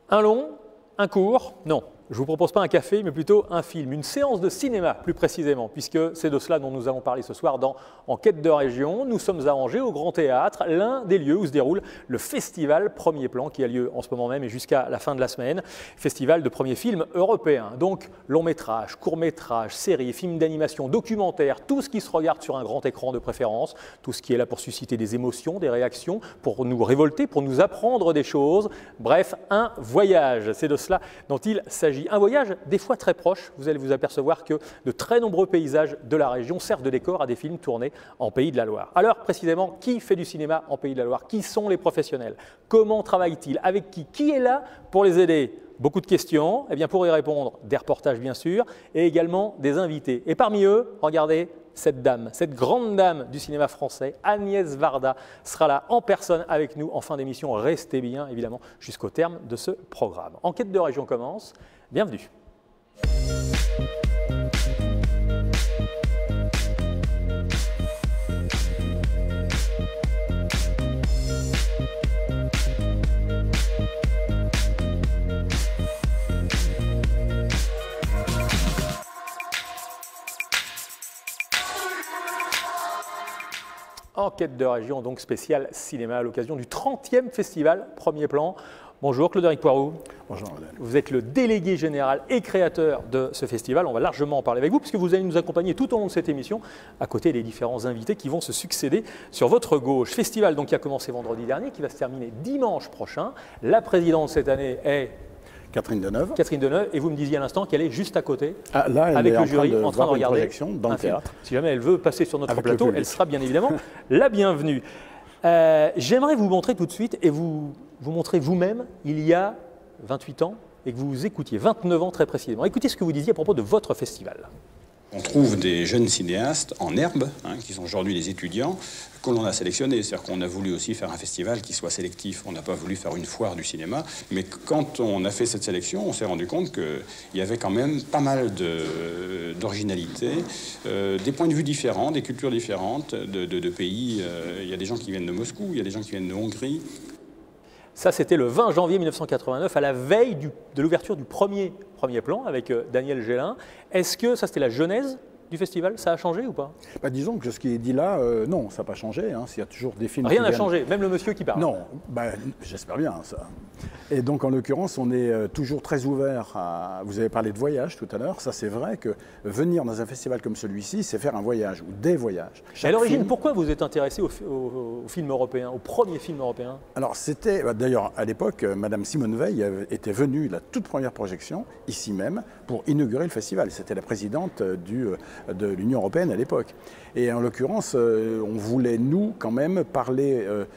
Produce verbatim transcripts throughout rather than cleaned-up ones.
Un long, un court, non. Je ne vous propose pas un café, mais plutôt un film, une séance de cinéma plus précisément, puisque c'est de cela dont nous allons parler ce soir dans Enquête de région. Nous sommes à Angers, au Grand Théâtre, l'un des lieux où se déroule le festival Premier Plan, qui a lieu en ce moment même et jusqu'à la fin de la semaine. Festival de premiers films européens, donc long métrage, court métrage, séries, films d'animation, documentaires, tout ce qui se regarde sur un grand écran de préférence, tout ce qui est là pour susciter des émotions, des réactions, pour nous révolter, pour nous apprendre des choses. Bref, un voyage, c'est de cela dont il s'agit. Un voyage des fois très proche, vous allez vous apercevoir que de très nombreux paysages de la région servent de décor à des films tournés en Pays de la Loire. Alors précisément, qui fait du cinéma en Pays de la Loire? Qui sont les professionnels? Comment travaillent-ils? Avec qui? Qui est là pour les aider? Beaucoup de questions. Eh bien, pour y répondre, des reportages bien sûr, et également des invités. Et parmi eux, regardez, cette dame, cette grande dame du cinéma français, Agnès Varda, sera là en personne avec nous en fin d'émission. Restez bien, évidemment, jusqu'au terme de ce programme. Enquête de région commence. Bienvenue. Enquête de région, donc spéciale cinéma à l'occasion du trentième festival Premier Plan. Bonjour Claude-Éric Poiroux. Bonjour Adèle. Vous êtes le délégué général et créateur de ce festival. On va largement en parler avec vous puisque vous allez nous accompagner tout au long de cette émission à côté des différents invités qui vont se succéder sur votre gauche. Festival donc qui a commencé vendredi dernier, qui va se terminer dimanche prochain. La présidente cette année est Catherine Deneuve. Catherine Deneuve, et vous me disiez à l'instant qu'elle est juste à côté, ah, là, elle avec est le en jury, train de en train de regarder projection dans le théâtre. Si jamais elle veut passer sur notre avec plateau, elle sera bien évidemment la bienvenue. Euh, J'aimerais vous montrer tout de suite et vous, vous montrer vous-même il y a vingt-huit ans et que vous écoutiez, vingt-neuf ans très précisément. Écoutez ce que vous disiez à propos de votre festival. On trouve des jeunes cinéastes en herbe, hein, qui sont aujourd'hui des étudiants, que l'on a sélectionnés. C'est-à-dire qu'on a voulu aussi faire un festival qui soit sélectif. On n'a pas voulu faire une foire du cinéma. Mais quand on a fait cette sélection, on s'est rendu compte qu'il y avait quand même pas mal d'originalité, euh, des points de vue différents, des cultures différentes, de, de, de pays. Euh, il y a des gens qui viennent de Moscou, il y a des gens qui viennent de Hongrie. Ça, c'était le vingt janvier mille neuf cent quatre-vingt-neuf, à la veille du, de l'ouverture du premier, premier plan avec euh, Daniel Gélin. Est-ce que ça, c'était la genèse du festival? Ça a changé ou pas? Bah, disons que ce qui est dit là, euh, non, ça n'a pas changé. Hein. Il y a toujours des films. Rien n'a viennent... changé, même le monsieur qui parle. Non, bah, j'espère bien ça. Et donc en l'occurrence, on est euh, toujours très ouvert à. Vous avez parlé de voyage tout à l'heure. Ça, c'est vrai que venir dans un festival comme celui-ci, c'est faire un voyage ou des voyages. À l'origine, film... pourquoi vous êtes intéressé au, au, au film européen, au premier film européen? Alors c'était, bah, d'ailleurs à l'époque, euh, Madame Simone Veil était venue la toute première projection ici même pour inaugurer le festival. C'était la présidente du, de l'Union européenne à l'époque. Et en l'occurrence, euh, on voulait, nous, quand même, parler euh,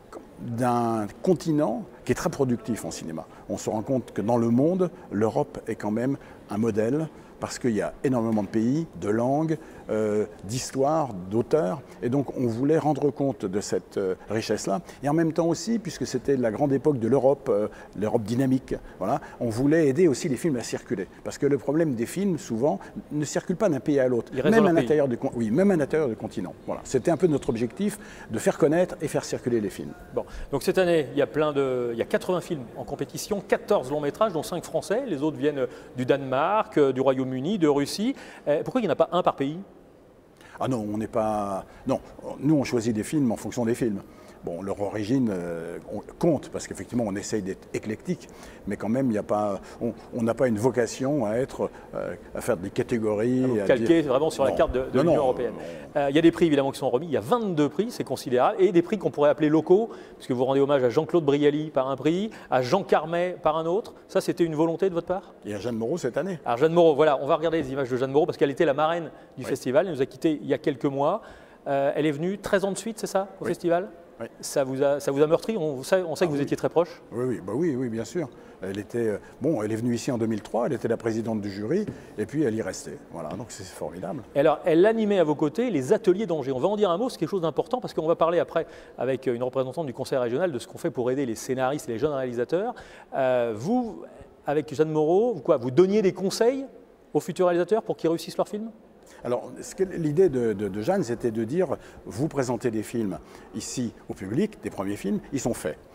d'un continent qui est très productif en cinéma. On se rend compte que dans le monde, l'Europe est quand même un modèle parce qu'il y a énormément de pays, de langues, euh, d'histoires, d'auteurs. Et donc, on voulait rendre compte de cette euh, richesse-là. Et en même temps aussi, puisque c'était la grande époque de l'Europe, euh, l'Europe dynamique, voilà, on voulait aider aussi les films à circuler. Parce que le problème des films, souvent, ne circule pas d'un pays à l'autre. Même, à l'intérieur du, oui, même à l'intérieur du continent. Voilà. C'était un peu notre objectif, de faire connaître et faire circuler les films. Bon. Donc cette année, il y a plein de, il y a quatre-vingts films en compétition, quatorze longs métrages, dont cinq français. Les autres viennent du Danemark, du Royaume-Uni, de Russie. Euh, pourquoi il n'y en a pas un par pays? Ah non, on n'est pas... Non, nous on choisit des films en fonction des films. Bon, leur origine euh, on compte, parce qu'effectivement on essaye d'être éclectique, mais quand même, il n'y a pas, on n'a pas une vocation à être, euh, à faire des catégories. À calquer dire... vraiment sur non. la carte de, de l'Union européenne. Il euh, y a des prix évidemment qui sont remis, il y a vingt-deux prix, c'est considérable, et des prix qu'on pourrait appeler locaux, puisque vous rendez hommage à Jean-Claude Brialy par un prix, à Jean Carmet par un autre. Ça, c'était une volonté de votre part? Et à Jeanne Moreau cette année. Alors Jeanne Moreau, voilà, on va regarder les images de Jeanne Moreau, parce qu'elle était la marraine du oui. festival, elle nous a quittés il y a quelques mois. Euh, elle est venue treize ans de suite, c'est ça, au oui. festival? Oui. Ça, vous a, ça vous a meurtri? On sait, on sait ah, que vous oui. étiez très proche. Oui, oui, bah oui, oui, bien sûr. Elle était, bon, elle est venue ici en deux mille trois, elle était la présidente du jury, et puis elle y restait. Voilà, donc c'est formidable. Et alors, elle animait à vos côtés les ateliers d'Angers. On va en dire un mot, c'est quelque chose d'important, parce qu'on va parler après avec une représentante du conseil régional de ce qu'on fait pour aider les scénaristes et les jeunes réalisateurs. Euh, vous, avec Jeanne Moreau, vous, quoi, vous donniez des conseils aux futurs réalisateurs pour qu'ils réussissent leur film? Alors, l'idée de, de, de Jeanne, c'était de dire, vous présentez des films ici au public, des premiers films, ils sont faits.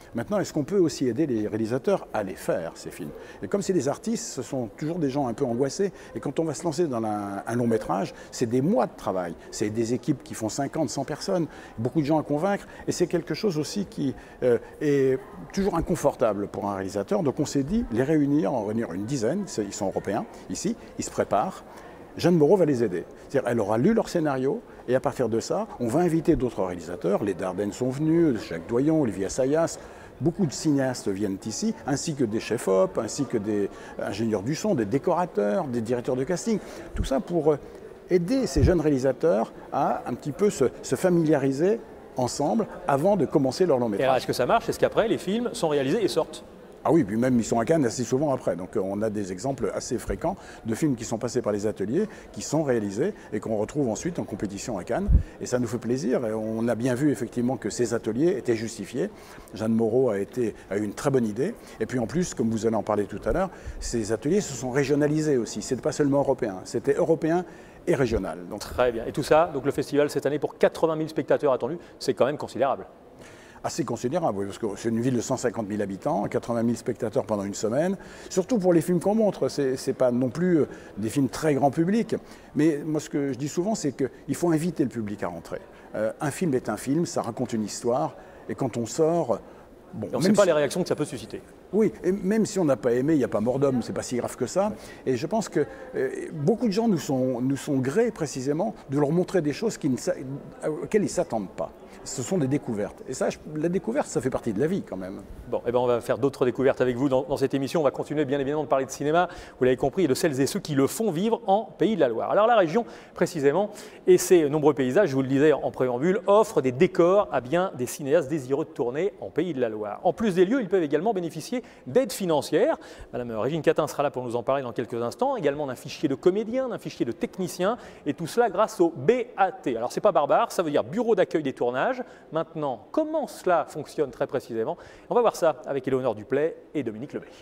Maintenant, est-ce qu'on peut aussi aider les réalisateurs à les faire, ces films? Et comme c'est des artistes, ce sont toujours des gens un peu angoissés. Et quand on va se lancer dans un, un long métrage, c'est des mois de travail. C'est des équipes qui font cinquante, cent personnes, beaucoup de gens à convaincre. Et c'est quelque chose aussi qui euh, est toujours inconfortable pour un réalisateur. Donc on s'est dit, les réunir, en réunir une dizaine, ils sont européens, ici, ils se préparent. Jeanne Moreau va les aider. C'est-à-dire, elle aura lu leur scénario et à partir de ça, on va inviter d'autres réalisateurs. Les Dardenne sont venus, Jacques Doyon, Olivier Assayas. Beaucoup de cinéastes viennent ici, ainsi que des chefs-op, ainsi que des ingénieurs du son, des décorateurs, des directeurs de casting. Tout ça pour aider ces jeunes réalisateurs à un petit peu se, se familiariser ensemble avant de commencer leur long métrage. Et alors, est-ce que ça marche? Est-ce qu'après, les films sont réalisés et sortent? Ah oui, puis même ils sont à Cannes assez souvent après. Donc on a des exemples assez fréquents de films qui sont passés par les ateliers, qui sont réalisés et qu'on retrouve ensuite en compétition à Cannes. Et ça nous fait plaisir. Et on a bien vu effectivement que ces ateliers étaient justifiés. Jeanne Moreau a, été, a eu une très bonne idée. Et puis en plus, comme vous allez en parler tout à l'heure, ces ateliers se sont régionalisés aussi. Ce n'était pas seulement européen, c'était européen et régional. Donc... Très bien. Et tout ça, donc le festival cette année pour quatre-vingt mille spectateurs attendus, c'est quand même considérable. Assez considérable, oui, parce que c'est une ville de cent cinquante mille habitants, quatre-vingt mille spectateurs pendant une semaine. Surtout pour les films qu'on montre, ce n'est pas non plus des films très grand public. Mais moi, ce que je dis souvent, c'est qu'il faut inviter le public à rentrer. Euh, un film est un film, ça raconte une histoire. Et quand on sort... Bon, on ne sait pas si... les réactions que ça peut susciter. Oui, et même si on n'a pas aimé, il n'y a pas mort d'homme, c'est pas si grave que ça. Et je pense que euh, beaucoup de gens nous sont, nous sont grés précisément de leur montrer des choses qui ne, auxquelles ils ne s'attendent pas. Ce sont des découvertes. Et ça, la découverte, ça fait partie de la vie quand même. Bon, eh ben on va faire d'autres découvertes avec vous dans, dans cette émission. On va continuer bien évidemment de parler de cinéma, vous l'avez compris, et de celles et ceux qui le font vivre en Pays de la Loire. Alors la région, précisément, et ses nombreux paysages, je vous le disais en préambule, offrent des décors à bien des cinéastes désireux de tourner en Pays de la Loire. En plus des lieux, ils peuvent également bénéficier d'aides financières. Madame Régine Catin sera là pour nous en parler dans quelques instants, également d'un fichier de comédiens, d'un fichier de techniciens, et tout cela grâce au B A T. Alors c'est pas barbare, ça veut dire Bureau d'accueil des tournages. Maintenant, comment cela fonctionne très précisément? On va voir ça avec Éléonore Duplay et Dominique Lemay.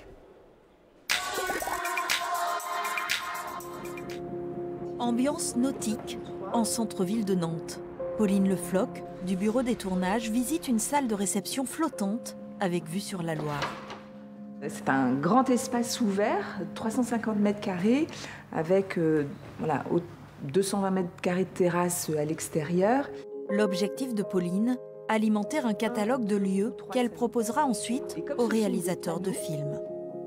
Ambiance nautique en centre-ville de Nantes. Pauline Le Floch, du bureau des tournages, visite une salle de réception flottante avec vue sur la Loire. C'est un grand espace ouvert, trois cent cinquante mètres carrés, avec euh, voilà, deux cent vingt mètres carrés de terrasse à l'extérieur. L'objectif de Pauline, alimenter un catalogue de lieux qu'elle proposera ensuite aux réalisateurs de films.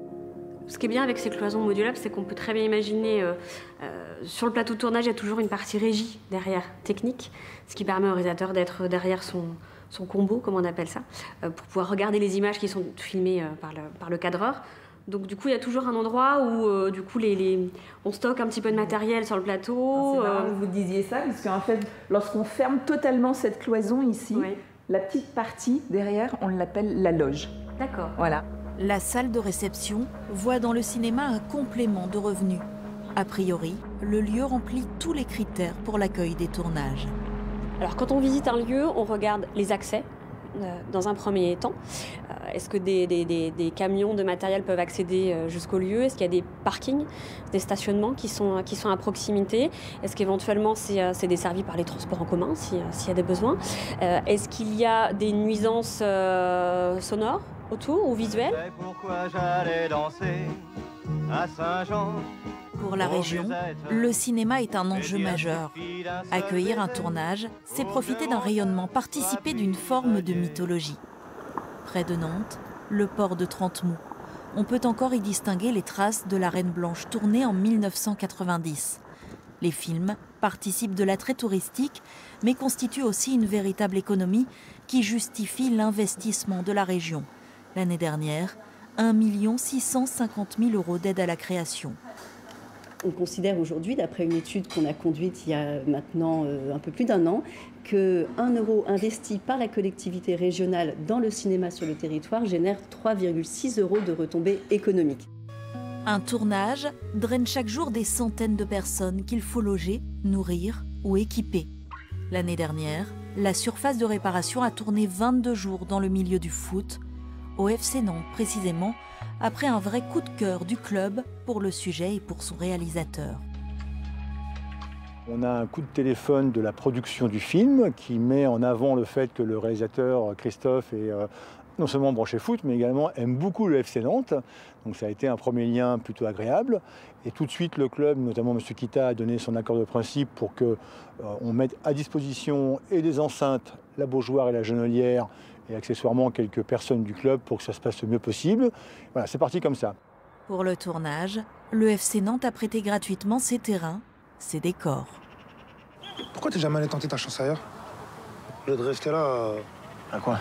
Ce qui est bien avec ces cloisons modulables, c'est qu'on peut très bien imaginer, euh, euh, sur le plateau de tournage, il y a toujours une partie régie derrière, technique, ce qui permet au réalisateur d'être derrière son, son combo, comme on appelle ça, euh, pour pouvoir regarder les images qui sont filmées euh, par, le, par le cadreur. Donc du coup, il y a toujours un endroit où euh, du coup, les, les... on stocke un petit peu de matériel sur le plateau. C'est marrant que vous disiez ça, parce qu'en fait, lorsqu'on ferme totalement cette cloison ici, oui. La petite partie derrière, on l'appelle la loge. D'accord. Voilà. La salle de réception voit dans le cinéma un complément de revenus. A priori, le lieu remplit tous les critères pour l'accueil des tournages. Alors quand on visite un lieu, on regarde les accès. Dans un premier temps, est-ce que des, des, des, des camions de matériel peuvent accéder jusqu'au lieu? Est-ce qu'il y a des parkings, des stationnements qui sont, qui sont à proximité? Est-ce qu'éventuellement c'est, c'est desservi par les transports en commun s'il si y a des besoins? Est-ce qu'il y a des nuisances euh, sonores autour ou visuelles? Pourquoi j'allais danser à Saint-Jean? Pour la région, le cinéma est un enjeu majeur. Accueillir un tournage, c'est profiter d'un rayonnement, participer d'une forme de mythologie. Près de Nantes, le port de Trentemoux. On peut encore y distinguer les traces de la Reine Blanche tournée en mille neuf cent quatre-vingt-dix. Les films participent de l'attrait touristique, mais constituent aussi une véritable économie qui justifie l'investissement de la région. L'année dernière, un million six cent cinquante mille euros d'aide à la création. On considère aujourd'hui, d'après une étude qu'on a conduite il y a maintenant euh, un peu plus d'un an, qu'un euro investi par la collectivité régionale dans le cinéma sur le territoire génère trois virgule six euros de retombées économiques. Un tournage draine chaque jour des centaines de personnes qu'il faut loger, nourrir ou équiper. L'année dernière, la surface de réparation a tourné vingt-deux jours dans le milieu du foot, au F C Nantes précisément, après un vrai coup de cœur du club pour le sujet et pour son réalisateur. On a un coup de téléphone de la production du film qui met en avant le fait que le réalisateur Christophe est non seulement branché foot, mais également aime beaucoup le F C Nantes. Donc ça a été un premier lien plutôt agréable. Et tout de suite, le club, notamment M. Kita, a donné son accord de principe pour qu'on euh, mette à disposition et des enceintes, la Beaujoire et la Genolière, et accessoirement quelques personnes du club pour que ça se passe le mieux possible. Voilà, c'est parti comme ça. Pour le tournage, le F C Nantes a prêté gratuitement ses terrains, ses décors. Pourquoi t'es jamais allé tenter ta chance ailleurs? Au lieu de rester là... Euh... À quoi?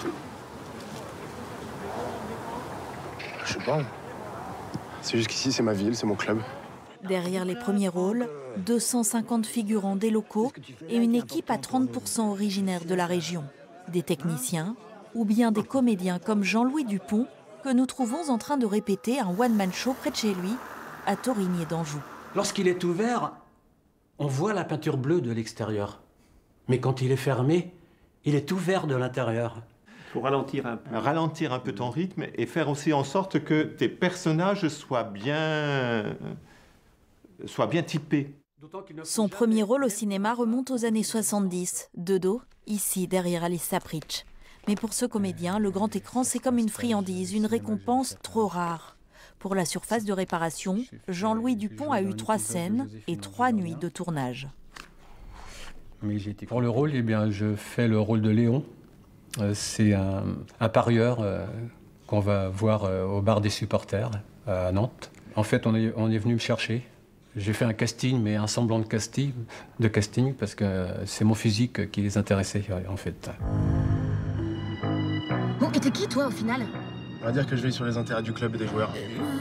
Je sais pas. C'est juste qu'ici, c'est ma ville, c'est mon club. Derrière les premiers rôles, deux cent cinquante figurants des locaux et une équipe à trente pour cent originaire de la région. Des techniciens ou bien des comédiens comme Jean-Louis Dupont que nous trouvons en train de répéter un one-man show près de chez lui, à Torigny d'Anjou. Lorsqu'il est ouvert, on voit la peinture bleue de l'extérieur. Mais quand il est fermé, il est ouvert de l'intérieur. Pour ralentir un peu. Ralentir un peu ton rythme et faire aussi en sorte que tes personnages soient bien, soient bien typés. Son premier rôle au cinéma remonte aux années soixante-dix, de dos, ici derrière Alice Sapritch. Mais pour ce comédien, le grand écran, c'est comme une friandise, une récompense trop rare. Pour la surface de réparation, Jean-Louis Dupont a eu trois scènes et trois nuits de tournage. Pour le rôle, eh bien, je fais le rôle de Léon. Euh, c'est un, un parieur euh, qu'on va voir euh, au bar des supporters à Nantes. En fait, on est, on est venu me chercher. J'ai fait un casting, mais un semblant de casting, de casting parce que c'est mon physique qui les intéressait, en fait. Bon, et t'es qui, toi, au final? On va dire que je veille sur les intérêts du club et des joueurs.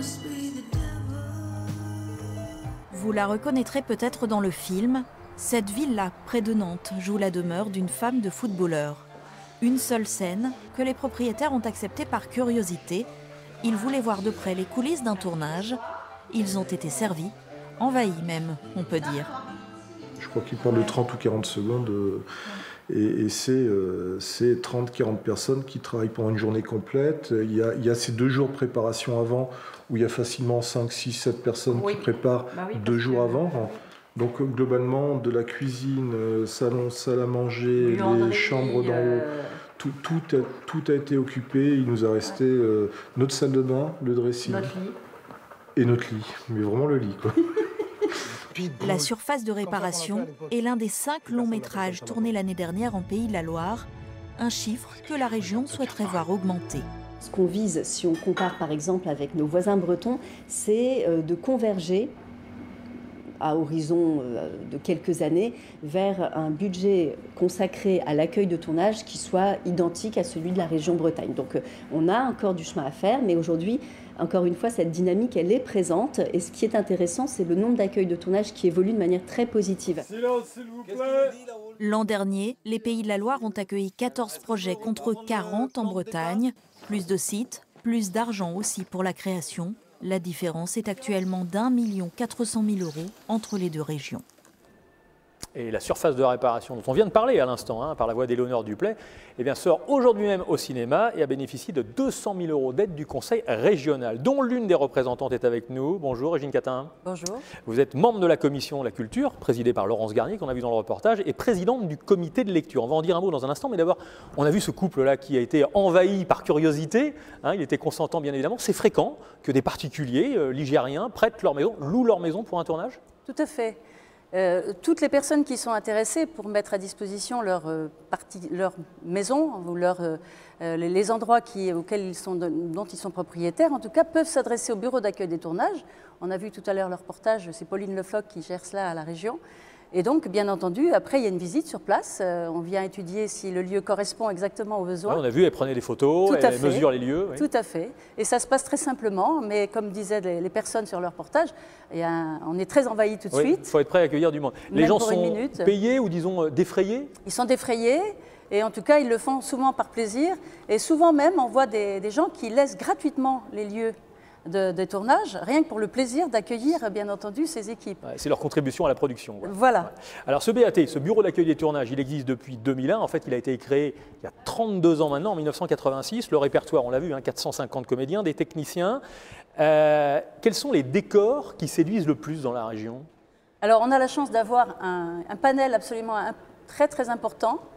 Vous la reconnaîtrez peut-être dans le film. Cette ville-là, près de Nantes, joue la demeure d'une femme de footballeur. Une seule scène que les propriétaires ont acceptée par curiosité. Ils voulaient voir de près les coulisses d'un tournage. Ils ont été servis, envahis même, on peut dire. Je crois qu'il parle de trente ou quarante secondes. Euh, et et c'est euh, trente à quarante personnes qui travaillent pendant une journée complète. Il y a, il y a ces deux jours de préparation avant, où il y a facilement cinq, six, sept personnes oui. qui préparent bah oui, deux jours que... avant. Donc globalement, de la cuisine, euh, salon, salle à manger, les chambres d'en haut, euh... tout, tout, a, tout a été occupé. Il nous a resté euh, notre salle de bain, le dressing notre lit. Et notre lit. Mais vraiment le lit, quoi. La surface de réparation est l'un des cinq longs métrages tournés l'année dernière en Pays de la Loire, un chiffre que la région souhaiterait voir augmenter. Ce qu'on vise, si on compare par exemple avec nos voisins bretons, c'est de converger à horizon de quelques années, vers un budget consacré à l'accueil de tournage qui soit identique à celui de la région Bretagne. Donc on a encore du chemin à faire, mais aujourd'hui, encore une fois, cette dynamique, elle est présente. Et ce qui est intéressant, c'est le nombre d'accueils de tournage qui évolue de manière très positive. Silence, s'il vous plaît. L'an dernier, les Pays de la Loire ont accueilli quatorze projets contre quarante en Bretagne. Plus de sites, plus d'argent aussi pour la création. La différence est actuellement d'un million quatre cent mille euros entre les deux régions. Et la surface de réparation dont on vient de parler à l'instant, hein, par la voix d'Éléonore Duplay, eh bien, sort aujourd'hui même au cinéma et a bénéficié de deux cent mille euros d'aide du Conseil régional, dont l'une des représentantes est avec nous. Bonjour Régine Catin. Bonjour. Vous êtes membre de la commission de la culture, présidée par Laurence Garnier, qu'on a vu dans le reportage, et présidente du comité de lecture. On va en dire un mot dans un instant, mais d'abord, on a vu ce couple-là qui a été envahi par curiosité. Hein, il était consentant, bien évidemment. C'est fréquent que des particuliers, euh, ligériens, prêtent leur maison, louent leur maison pour un tournage? Tout à fait. Euh, toutes les personnes qui sont intéressées pour mettre à disposition leur, euh, partie, leur maison ou leur, euh, les endroits qui, auxquels ils sont, dont ils sont propriétaires, en tout cas, peuvent s'adresser au bureau d'accueil des tournages. On a vu tout à l'heure le reportage, c'est Pauline Lefloc qui gère cela à la région. Et donc, bien entendu, après, il y a une visite sur place. Euh, on vient étudier si le lieu correspond exactement aux besoins. Ouais, on a vu, elle prenait des photos, elle mesure les lieux. Oui. Tout à fait. Et ça se passe très simplement, mais comme disaient les, les personnes sur leur reportage, il y a un, on est très envahis tout de oui, suite. Il faut être prêt à accueillir du monde. Les Même gens pour sont une minute. payés ou disons défrayés? Ils sont défrayés. Et en tout cas, ils le font souvent par plaisir. Et souvent même, on voit des, des gens qui laissent gratuitement les lieux de, de tournage, rien que pour le plaisir d'accueillir, bien entendu, ces équipes. Ouais, c'est leur contribution à la production. Ouais. Voilà. Ouais. Alors ce B A T, ce bureau d'accueil des tournages, il existe depuis deux mille un. En fait, il a été créé il y a trente-deux ans maintenant, en mille neuf cent quatre-vingt-six. Le répertoire, on l'a vu, hein, quatre cent cinquante comédiens, des techniciens. Euh, quels sont les décors qui séduisent le plus dans la région? Alors, on a la chance d'avoir un, un panel absolument un, très, très important.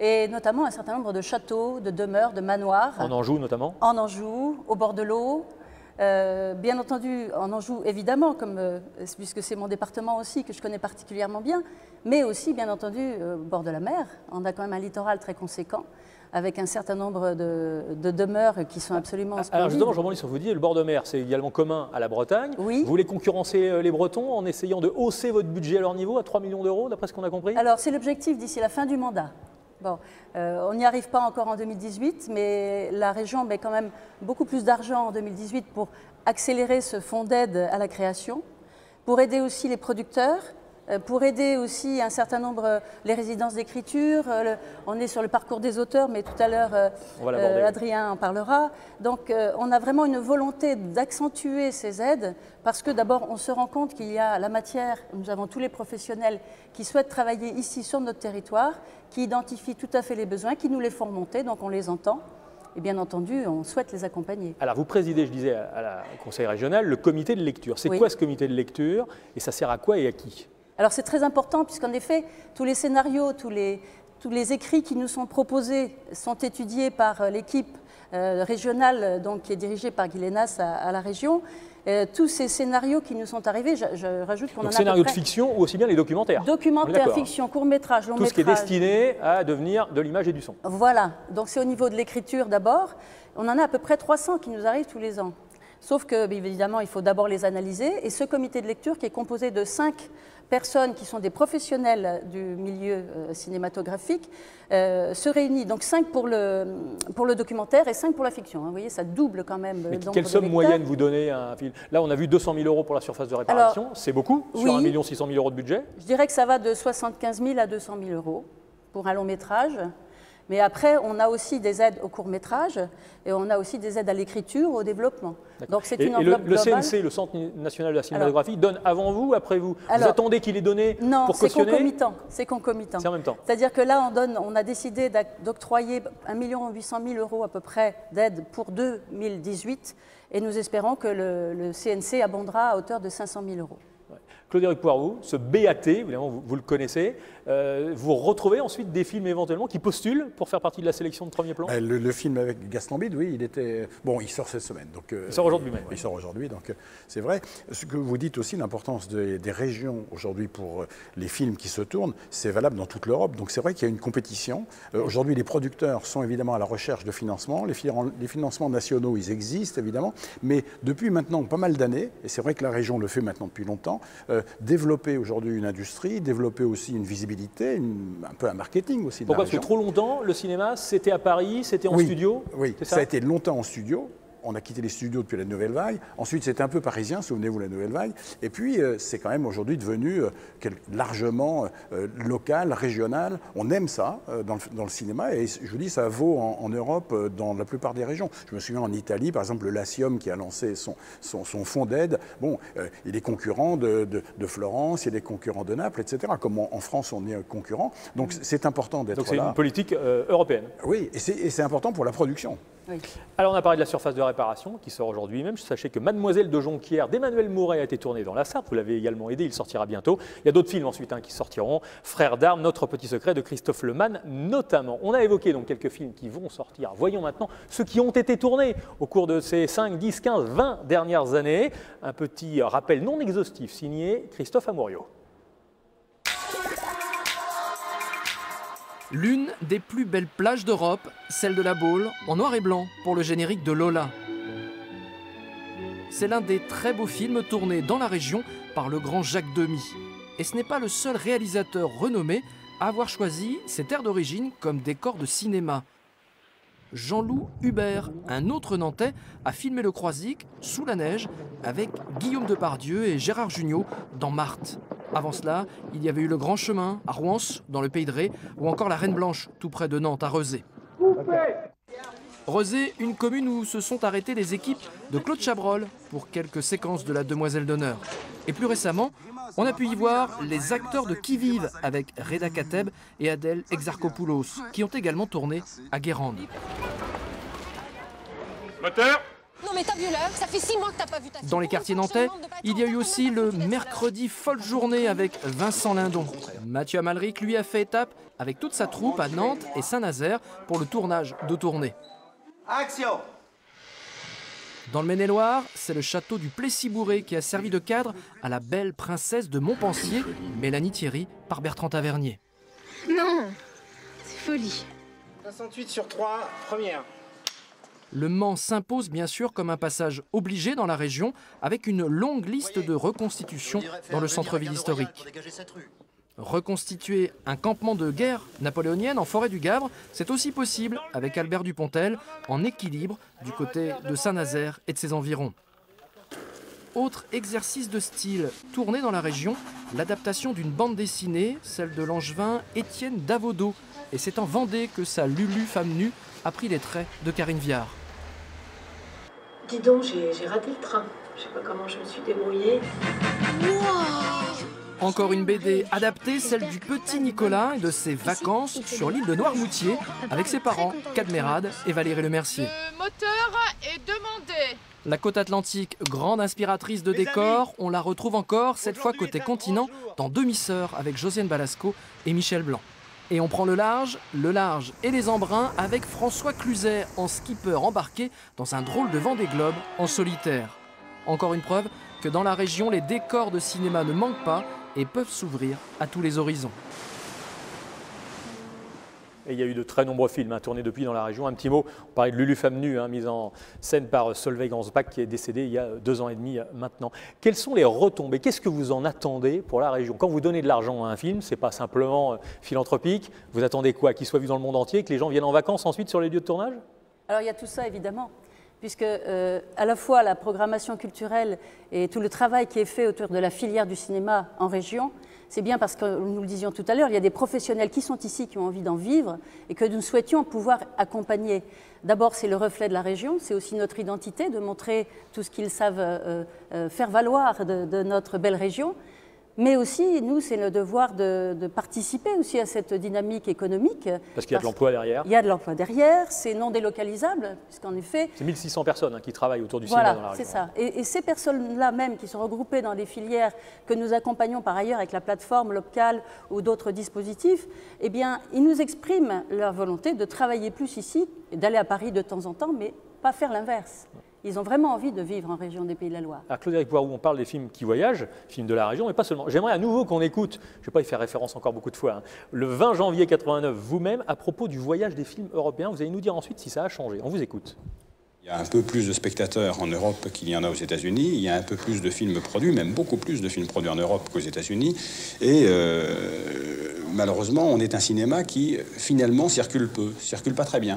et notamment un certain nombre de châteaux, de demeures, de manoirs. En Anjou notamment? En Anjou, au bord de l'eau. Euh, bien entendu, en Anjou, évidemment, comme, euh, puisque c'est mon département aussi, que je connais particulièrement bien, mais aussi, bien entendu, euh, au bord de la mer. On a quand même un littoral très conséquent, avec un certain nombre de, de demeures qui sont absolument splendides. Alors justement, je rebondis sur ce que vous dites, le bord de mer, c'est également commun à la Bretagne. Oui. Vous voulez concurrencer les Bretons en essayant de hausser votre budget à leur niveau à trois millions d'euros, d'après ce qu'on a compris? Alors, c'est l'objectif d'ici la fin du mandat. Bon, euh, on n'y arrive pas encore en deux mille dix-huit, mais la région met quand même beaucoup plus d'argent en deux mille dix-huit pour accélérer ce fonds d'aide à la création, pour aider aussi les producteurs, euh, pour aider aussi un certain nombre, euh, les résidences d'écriture. Euh, on est sur le parcours des auteurs, mais tout à l'heure, euh, euh, Adrien en parlera. Donc, euh, on a vraiment une volonté d'accentuer ces aides, parce que d'abord, on se rend compte qu'il y a la matière, nous avons tous les professionnels qui souhaitent travailler ici sur notre territoire, qui identifient tout à fait les besoins, qui nous les font remonter, donc on les entend. Et bien entendu, on souhaite les accompagner. Alors, vous présidez, je disais, à la, au Conseil régional, le comité de lecture. C'est oui. quoi ce comité de lecture et ça sert à quoi et à qui? Alors, c'est très important, puisqu'en effet, tous les scénarios, tous les, tous les écrits qui nous sont proposés sont étudiés par l'équipe euh, régionale, donc, qui est dirigée par Guy Lénas à, à la région. Euh, tous ces scénarios qui nous sont arrivés, je, je rajoute qu'on en a scénarios à peu près... de fiction ou aussi bien les documentaires? Documentaires, fiction, court-métrage, long-métrage. Tout ce qui est destiné à devenir de l'image et du son. Voilà, donc c'est au niveau de l'écriture d'abord. On en a à peu près trois cents qui nous arrivent tous les ans. Sauf que, évidemment, il faut d'abord les analyser. Et ce comité de lecture, qui est composé de cinq personnes qui sont des professionnels du milieu euh, cinématographique, euh, se réunit. Donc cinq pour le, pour le documentaire et cinq pour la fiction. Hein. Vous voyez, ça double quand même. Mais quelle somme moyenne vous donnez à un film? Là, on a vu deux cent mille euros pour la surface de réparation. C'est beaucoup sur oui, un million six cent mille euros de budget? Je dirais que ça va de soixante-quinze mille à deux cent mille euros pour un long métrage. Mais après, on a aussi des aides au court-métrage et on a aussi des aides à l'écriture, au développement. Donc c'est une enveloppe globale. Le C N C, le Centre national de la cinématographie, alors, donne avant vous, après vous? Alors, vous attendez qu'il ait donné non, pour cautionner? Non, c'est concomitant. C'est concomitant. C'est en même temps. C'est-à-dire que là, on, donne, on a décidé d'octroyer un million huit cent mille euros à peu près d'aide pour deux mille dix-huit et nous espérons que le, le C N C abondera à hauteur de cinq cent mille euros. Claude-Éric Poiroux, ce B A T, évidemment, vous, vous le connaissez, euh, vous retrouvez ensuite des films éventuellement qui postulent pour faire partie de la sélection de premier plan? le, le film avec Gaston Bide, oui, il était... Bon, il sort cette semaine. Donc, euh, il sort aujourd'hui même. Il sort aujourd'hui, donc euh, c'est vrai. Ce que vous dites aussi, l'importance de, des régions aujourd'hui pour les films qui se tournent, c'est valable dans toute l'Europe. Donc c'est vrai qu'il y a une compétition. Euh, aujourd'hui, les producteurs sont évidemment à la recherche de financement. Les, les financements nationaux, ils existent évidemment. Mais depuis maintenant pas mal d'années, et c'est vrai que la région le fait maintenant depuis longtemps, euh, développer aujourd'hui une industrie, développer aussi une visibilité, une, un peu un marketing aussi. Pourquoi? Parce que trop longtemps, le cinéma, c'était à Paris, c'était en oui, studio? Oui, ça, ça a été longtemps en studio. On a quitté les studios depuis la Nouvelle Vague. Ensuite, c'était un peu parisien, souvenez-vous, la Nouvelle Vague. Et puis, euh, c'est quand même aujourd'hui devenu euh, largement euh, local, régional. On aime ça euh, dans, le, dans le cinéma. Et je vous dis, ça vaut en, en Europe, euh, dans la plupart des régions. Je me souviens en Italie, par exemple, le Latium qui a lancé son, son, son fonds d'aide. Bon, euh, il est concurrent de, de, de Florence, il est concurrent de Naples, et cetera. Comme en, en France, on est concurrent. Donc, c'est important d'être là. Donc, c'est une politique euh, européenne. Oui, et c'est important pour la production. Oui. Alors on a parlé de la surface de réparation qui sort aujourd'hui même. Sachez que Mademoiselle de Jonquière d'Emmanuel Mouret a été tournée dans la Sarthe. Vous l'avez également aidé, il sortira bientôt. Il y a d'autres films ensuite hein, qui sortiront. Frères d'armes, Notre petit secret de Christophe Lemann notamment. On a évoqué donc quelques films qui vont sortir. Voyons maintenant ceux qui ont été tournés au cours de ces cinq, dix, quinze, vingt dernières années. Un petit rappel non exhaustif signé Christophe Amouriot. L'une des plus belles plages d'Europe, celle de la Baule, en noir et blanc pour le générique de Lola. C'est l'un des très beaux films tournés dans la région par le grand Jacques Demy. Et ce n'est pas le seul réalisateur renommé à avoir choisi ses terres d'origine comme décor de cinéma. Jean-Loup Hubert, un autre Nantais, a filmé le Croisic sous la neige avec Guillaume Depardieu et Gérard Jugnot dans Marthe. Avant cela, il y avait eu le Grand Chemin à Rouens, dans le Pays de Ré, ou encore la Reine Blanche, tout près de Nantes, à Rezé. Rezé, une commune où se sont arrêtées les équipes de Claude Chabrol pour quelques séquences de la Demoiselle d'honneur. Et plus récemment, on a pu y voir les acteurs de Qui vive avec Reda Kateb et Adèle Exarchopoulos, qui ont également tourné à Guérande. Moteur, Non mais t'as vu l'heure, ça fait six mois que t'as pas vu ta fille. Dans les quartiers nantais, il y a eu aussi le mercredi folle journée avec Vincent Lindon. Mathieu Amalric lui a fait étape avec toute sa troupe à Nantes et Saint-Nazaire pour le tournage de Tournée. Action! Dans le Maine-et-Loire, c'est le château du Plessis-Bourré qui a servi de cadre à la belle princesse de Montpensier, Mélanie Thierry, par Bertrand Tavernier. Non, c'est folie. soixante-huit sur trois, première. Le Mans s'impose bien sûr comme un passage obligé dans la région, avec une longue liste de reconstitutions dans le centre-ville historique. Reconstituer un campement de guerre napoléonienne en forêt du Gavre, c'est aussi possible avec Albert Dupontel, en équilibre du côté de Saint-Nazaire et de ses environs. Autre exercice de style tourné dans la région, l'adaptation d'une bande dessinée, celle de l'angevin Étienne Davodo. Et c'est en Vendée que sa Lulu femme nue a pris les traits de Karine Viard. Dis donc, j'ai raté le train. Je sais pas comment je me suis débrouillée. Wow. Encore une B D adaptée, celle du petit Nicolas et de ses vacances sur l'île de Noirmoutier avec ses parents, Cadmerade et Valérie Lemercier. Le moteur est demandé. La côte atlantique, grande inspiratrice de décors, on la retrouve encore, cette fois côté continent, dans Demi-sœur avec Josiane Balasco et Michel Blanc. Et on prend le large, le large et les embruns avec François Cluzet en skipper embarqué dans un drôle de Vendée Globe en solitaire. Encore une preuve que dans la région, les décors de cinéma ne manquent pas et peuvent s'ouvrir à tous les horizons. Et il y a eu de très nombreux films hein, tournés depuis dans la région. Un petit mot, on parlait de Lulu femme nue, hein, mise en scène par Solveig Hansbach qui est décédée il y a deux ans et demi maintenant. Quelles sont les retombées? Qu'est-ce que vous en attendez pour la région? Quand vous donnez de l'argent à un film, ce n'est pas simplement philanthropique. Vous attendez quoi? Qu'il soit vu dans le monde entier, que les gens viennent en vacances ensuite sur les lieux de tournage? Alors il y a tout ça évidemment, puisque euh, à la fois la programmation culturelle et tout le travail qui est fait autour de la filière du cinéma en région, c'est bien parce que, nous le disions tout à l'heure, il y a des professionnels qui sont ici, qui ont envie d'en vivre et que nous souhaitions pouvoir accompagner. D'abord, c'est le reflet de la région, c'est aussi notre identité de montrer tout ce qu'ils savent euh, euh, faire valoir de, de notre belle région. Mais aussi, nous, c'est le devoir de, de participer aussi à cette dynamique économique. Parce qu'il y a de l'emploi derrière. Il y a de l'emploi derrière, c'est non délocalisable, puisqu'en effet... C'est mille six cents personnes hein, qui travaillent autour du voilà, cinéma dans la région. C'est ça. Et, et ces personnes-là même, qui sont regroupées dans des filières que nous accompagnons par ailleurs avec la plateforme Lopcal ou d'autres dispositifs, eh bien, ils nous expriment leur volonté de travailler plus ici, et d'aller à Paris de temps en temps, mais pas faire l'inverse. Ils ont vraiment envie de vivre en région des Pays de la Loire. Alors Claude-Éric Poiroux, on parle des films qui voyagent, films de la région, mais pas seulement. J'aimerais à nouveau qu'on écoute, je ne vais pas y faire référence encore beaucoup de fois, hein, le vingt janvier quatre-vingt-neuf, vous-même, à propos du voyage des films européens. Vous allez nous dire ensuite si ça a changé. On vous écoute. Il y a un peu plus de spectateurs en Europe qu'il y en a aux États-Unis. Il y a un peu plus de films produits, même beaucoup plus de films produits en Europe qu'aux États-Unis. Et euh, malheureusement, on est un cinéma qui, finalement, circule peu, circule pas très bien.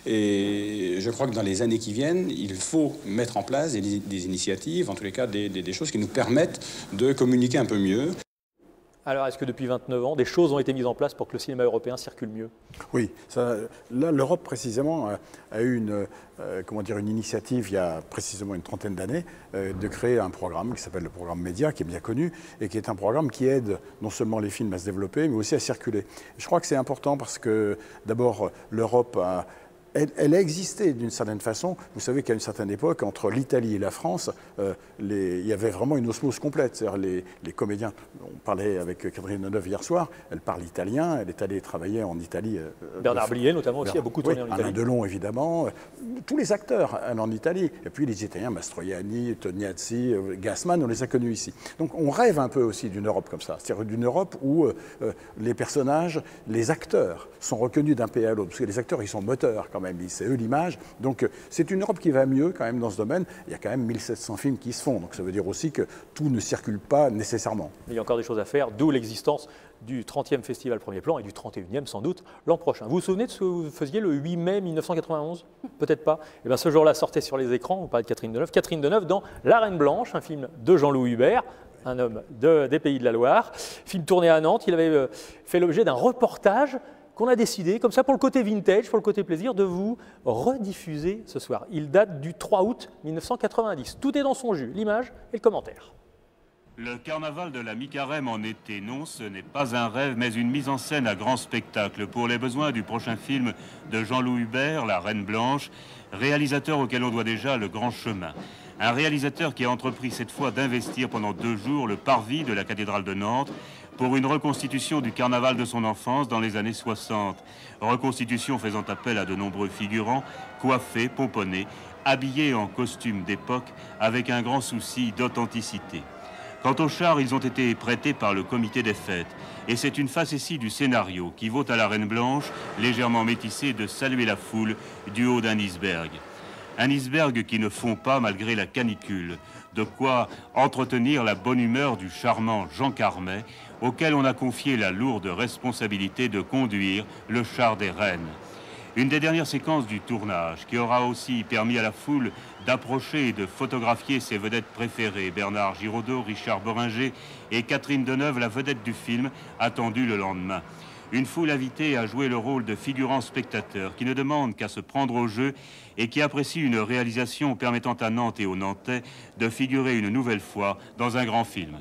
Et je crois que dans les années qui viennent, il faut mettre en place des, des initiatives, en tous les cas des, des, des choses qui nous permettent de communiquer un peu mieux. Alors, est-ce que depuis vingt-neuf ans, des choses ont été mises en place pour que le cinéma européen circule mieux? Oui, ça, là, l'Europe, précisément, a, a eu une, euh, comment dire, une initiative, il y a précisément une trentaine d'années, euh, de créer un programme qui s'appelle le programme Média, qui est bien connu, et qui est un programme qui aide non seulement les films à se développer, mais aussi à circuler. Je crois que c'est important parce que, d'abord, l'Europe a... Elle, elle a existé d'une certaine façon. Vous savez qu'à une certaine époque, entre l'Italie et la France, euh, les, il y avait vraiment une osmose complète. C'est-à-dire les, les comédiens, on parlait avec Catherine Deneuve hier soir, elle parle italien, elle est allée travailler en Italie. Euh, Bernard Blier notamment aussi a beaucoup tourné oui, en Italie. Alain Delon évidemment, tous les acteurs allent en Italie. Et puis les Italiens, Mastroianni, Tognazzi, Gassman, on les a connus ici. Donc on rêve un peu aussi d'une Europe comme ça. C'est-à-dire d'une Europe où euh, les personnages, les acteurs sont reconnus d'un pays à l'autre. Parce que les acteurs, ils sont moteurs quand même, c'est eux l'image. Donc c'est une Europe qui va mieux quand même dans ce domaine. Il y a quand même mille sept cents films qui se font, donc ça veut dire aussi que tout ne circule pas nécessairement. Il y a encore des choses à faire, d'où l'existence du trentième Festival Premier Plan et du trente et unième sans doute l'an prochain. Vous vous souvenez de ce que vous faisiez le huit mai mille neuf cent quatre-vingt-onze? Peut-être pas. Et bien ce jour-là sortait sur les écrans, on parlait de Catherine Deneuve, Catherine Deneuve dans La Reine Blanche, un film de Jean-Louis Hubert, un homme de, des Pays de la Loire, film tourné à Nantes. Il avait fait l'objet d'un reportage qu'on a décidé, comme ça pour le côté vintage, pour le côté plaisir, de vous rediffuser ce soir. Il date du trois août mille neuf cent quatre-vingt-dix. Tout est dans son jus, l'image et le commentaire. Le carnaval de la mi-carême en été, non, ce n'est pas un rêve, mais une mise en scène à grand spectacle pour les besoins du prochain film de Jean-Louis Hubert, La Reine Blanche, réalisateur auquel on doit déjà le grand chemin. Un réalisateur qui a entrepris cette fois d'investir pendant deux jours le parvis de la cathédrale de Nantes pour une reconstitution du carnaval de son enfance dans les années soixante. Reconstitution faisant appel à de nombreux figurants, coiffés, pomponnés, habillés en costume d'époque avec un grand souci d'authenticité. Quant aux chars, ils ont été prêtés par le comité des fêtes. Et c'est une facétie du scénario qui vaut à la Reine Blanche, légèrement métissée, de saluer la foule du haut d'un iceberg. Un iceberg qui ne fond pas malgré la canicule. De quoi entretenir la bonne humeur du charmant Jean Carmet, auquel on a confié la lourde responsabilité de conduire le char des reines. Une des dernières séquences du tournage qui aura aussi permis à la foule d'approcher et de photographier ses vedettes préférées, Bernard Giraudot, Richard Boringer et Catherine Deneuve, la vedette du film, attendue le lendemain. Une foule invitée à jouer le rôle de figurant spectateur qui ne demande qu'à se prendre au jeu et qui apprécie une réalisation permettant à Nantes et aux Nantais de figurer une nouvelle fois dans un grand film.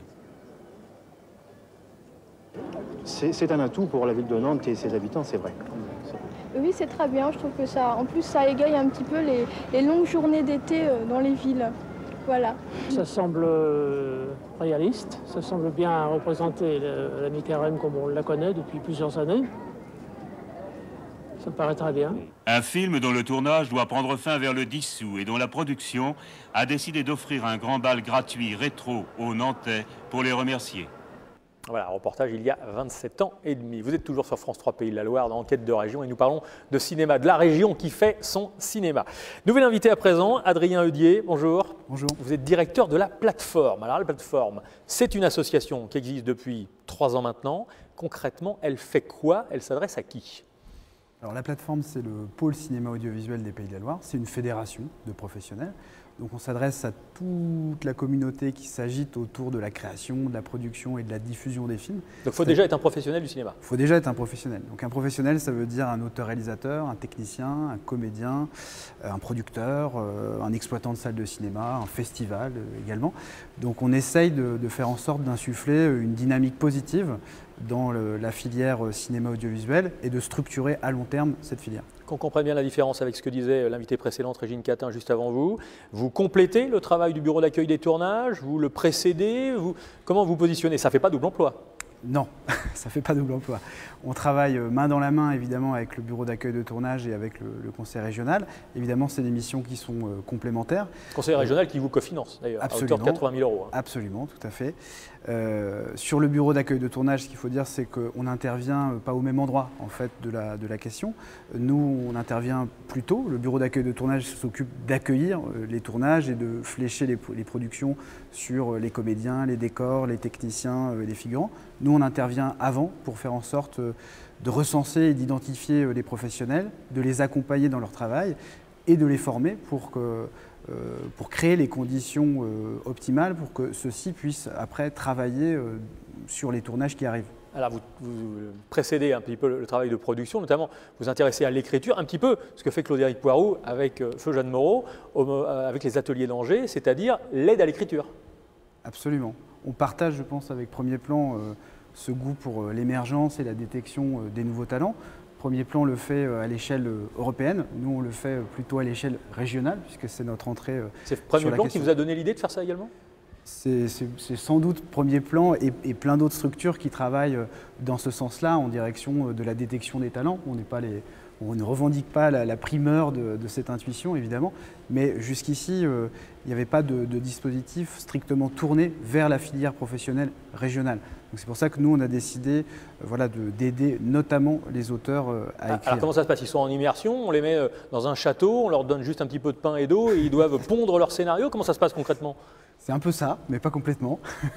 C'est un atout pour la ville de Nantes et ses habitants, c'est vrai. Oui, c'est très bien. Je trouve que ça, en plus, ça égaye un petit peu les, les longues journées d'été dans les villes. Voilà. Ça semble réaliste, ça semble bien représenter le, la mi-carême comme on la connaît depuis plusieurs années. Ça me paraît très bien. Un film dont le tournage doit prendre fin vers le dix août et dont la production a décidé d'offrir un grand bal gratuit rétro aux Nantais pour les remercier. Voilà, un reportage il y a vingt-sept ans et demi. Vous êtes toujours sur France trois Pays de la Loire dans Enquête de région et nous parlons de cinéma, de la région qui fait son cinéma. Nouvel invité à présent, Adrien Heudier, bonjour. Bonjour. Vous êtes directeur de la Plateforme. Alors la Plateforme, c'est une association qui existe depuis trois ans maintenant. Concrètement, elle fait quoi? Elle s'adresse à qui? Alors la Plateforme, c'est le pôle cinéma audiovisuel des Pays de la Loire. C'est une fédération de professionnels. Donc on s'adresse à toute la communauté qui s'agite autour de la création, de la production et de la diffusion des films. Donc il faut déjà être un professionnel du cinéma. Il faut déjà être un professionnel. Donc un professionnel, ça veut dire un auteur-réalisateur, un technicien, un comédien, un producteur, un exploitant de salle de cinéma, un festival également. Donc on essaye de, de faire en sorte d'insuffler une dynamique positive dans le, la filière cinéma audiovisuel et de structurer à long terme cette filière. Qu'on comprenne bien la différence avec ce que disait l'invité précédente, Régine Catin, juste avant vous. Vous complétez le travail du bureau d'accueil des tournages, vous le précédez, vous... comment vous positionnez? Ça ne fait pas double emploi? Non, ça ne fait pas double emploi. On travaille main dans la main évidemment avec le bureau d'accueil de tournage et avec le, le conseil régional. Évidemment, c'est des missions qui sont euh, complémentaires. Conseil régional qui vous cofinance d'ailleurs, à hauteur de quatre-vingt mille euros. Hein. Absolument, tout à fait. Euh, sur le bureau d'accueil de tournage, ce qu'il faut dire, c'est qu'on n'intervient pas au même endroit en fait de la, de la question. Nous, on intervient plus tôt. Le bureau d'accueil de tournage s'occupe d'accueillir les tournages et de flécher les, les productions sur les comédiens, les décors, les techniciens, les figurants. Nous, on intervient avant pour faire en sorte de recenser et d'identifier les professionnels, de les accompagner dans leur travail et de les former pour que Euh, pour créer les conditions euh, optimales pour que ceux-ci puissent après travailler euh, sur les tournages qui arrivent. Alors vous, vous précédez un petit peu le travail de production, notamment vous intéressez à l'écriture, un petit peu ce que fait Claude-Éric Poirot avec euh, Feu Jeanne Moreau, euh, avec les ateliers d'Angers, c'est-à-dire l'aide à l'écriture. Absolument. On partage, je pense, avec Premier Plan euh, ce goût pour euh, l'émergence et la détection euh, des nouveaux talents. Premier Plan le fait à l'échelle européenne, nous on le fait plutôt à l'échelle régionale puisque c'est notre entrée sur la question. C'est Premier Plan qui vous a donné l'idée de faire ça également? C'est sans doute Premier Plan et, et plein d'autres structures qui travaillent dans ce sens-là en direction de la détection des talents. On n'est pas les... On ne revendique pas la, la primeur de, de cette intuition, évidemment, mais jusqu'ici, euh, il n'y avait pas de, de dispositif strictement tourné vers la filière professionnelle régionale. C'est pour ça que nous, on a décidé euh, voilà, d'aider notamment les auteurs euh, à écrire. Alors comment ça se passe? Ils sont en immersion, on les met euh, dans un château, on leur donne juste un petit peu de pain et d'eau et ils doivent pondre leur scénario. Comment ça se passe concrètement? C'est un peu ça, mais pas complètement.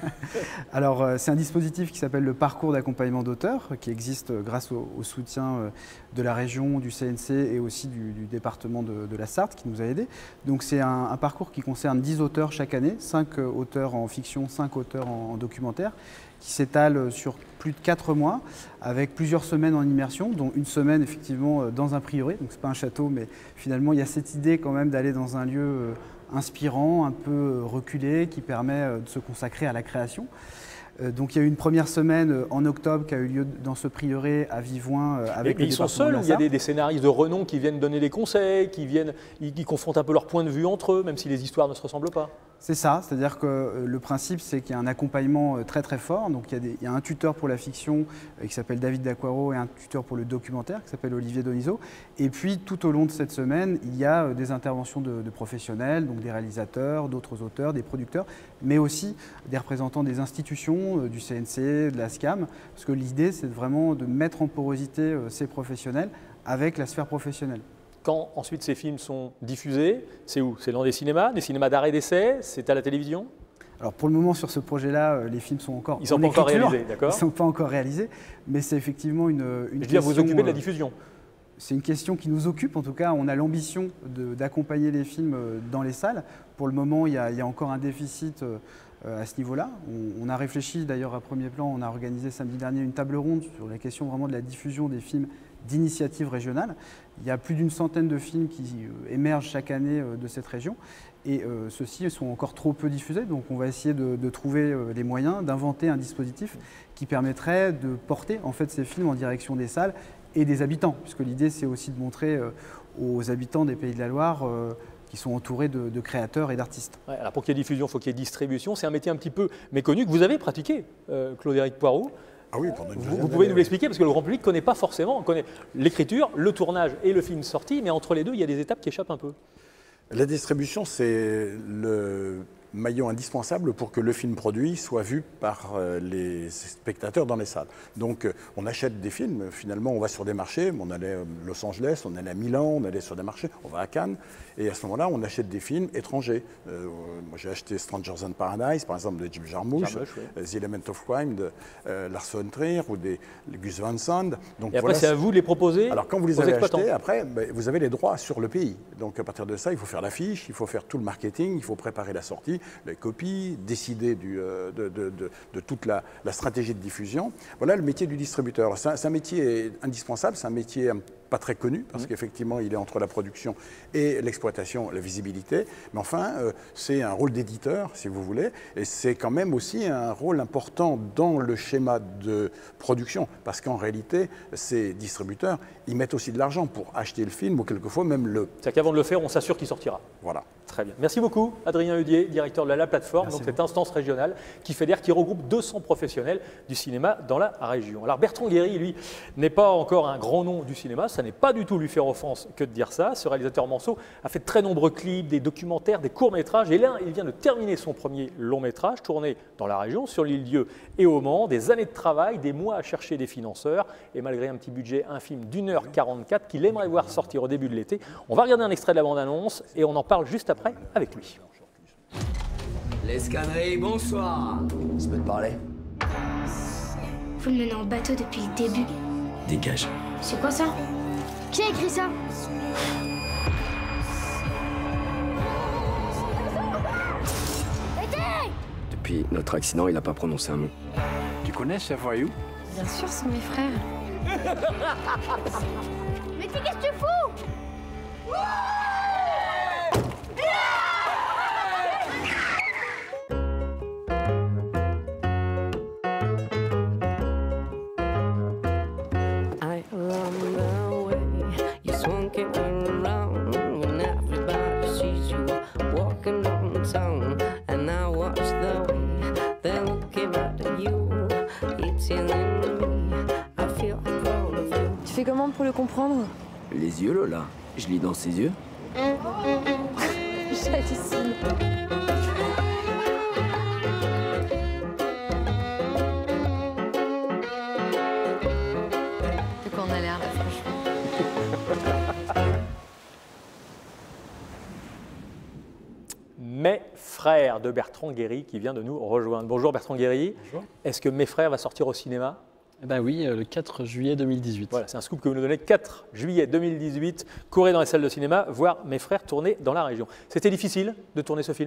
Alors, euh, c'est un dispositif qui s'appelle le parcours d'accompagnement d'auteur, qui existe grâce au, au soutien euh, de la région, du C N C et aussi du, du département de, de la Sarthe qui nous a aidés. Donc, c'est un, un parcours qui concerne dix auteurs chaque année, cinq euh, auteurs en fiction, cinq auteurs en, en documentaire, qui s'étale sur plus de quatre mois, avec plusieurs semaines en immersion, dont une semaine effectivement dans un prieuré. Donc, c'est pas un château, mais finalement, il y a cette idée quand même d'aller dans un lieu euh, inspirant, un peu reculé, qui permet de se consacrer à la création. Donc il y a eu une première semaine en octobre qui a eu lieu dans ce prieuré à Vivoin avec et, le ils sont département de seuls, la il y a Sarthe. des, des scénaristes de renom qui viennent donner des conseils, qui viennent, ils, ils confrontent un peu leur point de vue entre eux, même si les histoires ne se ressemblent pas. C'est ça, c'est-à-dire que le principe, c'est qu'il y a un accompagnement très très fort. Donc il y a, des, il y a un tuteur pour la fiction euh, qui s'appelle David Daquaro et un tuteur pour le documentaire qui s'appelle Olivier Donizo. Et puis tout au long de cette semaine, il y a des interventions de, de professionnels, donc des réalisateurs, d'autres auteurs, des producteurs, mais aussi des représentants des institutions, euh, du C N C, de la SCAM, parce que l'idée, c'est vraiment de mettre en porosité euh, ces professionnels avec la sphère professionnelle. Quand ensuite ces films sont diffusés, c'est où? C'est dans des cinémas, des cinémas d'arrêt d'essai, c'est à la télévision? Alors pour le moment, sur ce projet-là, les films sont encore Ils sont en pas encore écriture. réalisés, d'accord? Ils ne sont pas encore réalisés, mais c'est effectivement une, une Je veux dire, question... vous occupez de la diffusion? C'est une question qui nous occupe. En tout cas, on a l'ambition d'accompagner les films dans les salles. Pour le moment, il y a, il y a encore un déficit euh, à ce niveau-là. On, on a réfléchi, d'ailleurs, à premier plan, on a organisé samedi dernier une table ronde sur la question vraiment de la diffusion des films d'initiative régionale. Il y a plus d'une centaine de films qui euh, émergent chaque année euh, de cette région et euh, ceux-ci sont encore trop peu diffusés, donc on va essayer de, de trouver euh, les moyens, d'inventer un dispositif qui permettrait de porter en fait ces films en direction des salles et des habitants, puisque l'idée c'est aussi de montrer euh, aux habitants des Pays de la Loire euh, qui sont entourés de, de créateurs et d'artistes. Ouais, alors pour qu'il y ait diffusion, il faut qu'il y ait distribution. C'est un métier un petit peu méconnu que vous avez pratiqué, euh, Claude-Éric Poirot. Ah oui, pendant une vous, vous pouvez nous l'expliquer parce que le grand public ne connaît pas forcément. On connaît l'écriture, le tournage et le film sorti, mais entre les deux, il y a des étapes qui échappent un peu. La distribution, c'est le maillon indispensable pour que le film produit soit vu par les spectateurs dans les salles. Donc on achète des films, finalement on va sur des marchés, on allait à Los Angeles, on allait à Milan, on allait sur des marchés, on va à Cannes, et à ce moment-là on achète des films étrangers. Euh, moi j'ai acheté Strangers in Paradise par exemple de Jim Jarmusch, Jarmusch oui. The Element of Crime de euh, Lars von Trier ou des Gus Van Sant. Donc, et après voilà, c'est à vous de les proposer. Alors quand vous les aux avez exploitants. achetés, après ben, vous avez les droits sur le pays. Donc à partir de ça, il faut faire l'affiche, il faut faire tout le marketing, il faut préparer la sortie, les copies, décider du, euh, de, de, de, de toute la, la stratégie de diffusion. Voilà le métier du distributeur. C'est un, un métier indispensable, c'est un métier pas très connu, parce mmh. qu'effectivement, il est entre la production et l'exploitation, la visibilité. Mais enfin, euh, c'est un rôle d'éditeur, si vous voulez, et c'est quand même aussi un rôle important dans le schéma de production, parce qu'en réalité, ces distributeurs, ils mettent aussi de l'argent pour acheter le film, ou quelquefois même le... C'est-à-dire qu'avant de le faire, on s'assure qu'il sortira. Voilà. Très bien. Merci beaucoup, Adrien Hudier, directeur de la, la plateforme, donc cette instance régionale qui fédère, qui regroupe deux cents professionnels du cinéma dans la région. Alors Bertrand Guéry, lui, n'est pas encore un grand nom du cinéma, ça n'est pas du tout lui faire offense que de dire ça. Ce réalisateur Manceau a fait de très nombreux clips, des documentaires, des courts-métrages, et là, il vient de terminer son premier long-métrage, tourné dans la région, sur l'île Dieu et au Mans, des années de travail, des mois à chercher des financeurs, et malgré un petit budget, un film d'une heure quarante-quatre qu'il aimerait voir sortir au début de l'été. On va regarder un extrait de la bande-annonce et on en parle juste après avec lui. Les scanneries, bonsoir. Je peux te parler? Vous me menez en bateau depuis le début. Dégage. C'est quoi ça? Qui a écrit ça? Aidez! Depuis notre accident, il n'a pas prononcé un mot. Tu connais ce voyou? Bien sûr, c'est mes frères. Mais qu'est-ce que tu fous? Tu fais comment pour le comprendre? Les yeux, Lola. Je lis dans ses yeux. J'hallucine. De quoi on a l'air là, franchement. Mes frères de Bertrand Guéry qui vient de nous rejoindre. Bonjour Bertrand Guéry. Bonjour. Est-ce que Mes frères va sortir au cinéma? Eh ben oui, le quatre juillet deux mille dix-huit. Voilà, c'est un scoop que vous nous donnez. quatre juillet deux mille dix-huit, courez dans les salles de cinéma, voir Mes frères tourner dans la région. C'était difficile de tourner ce film?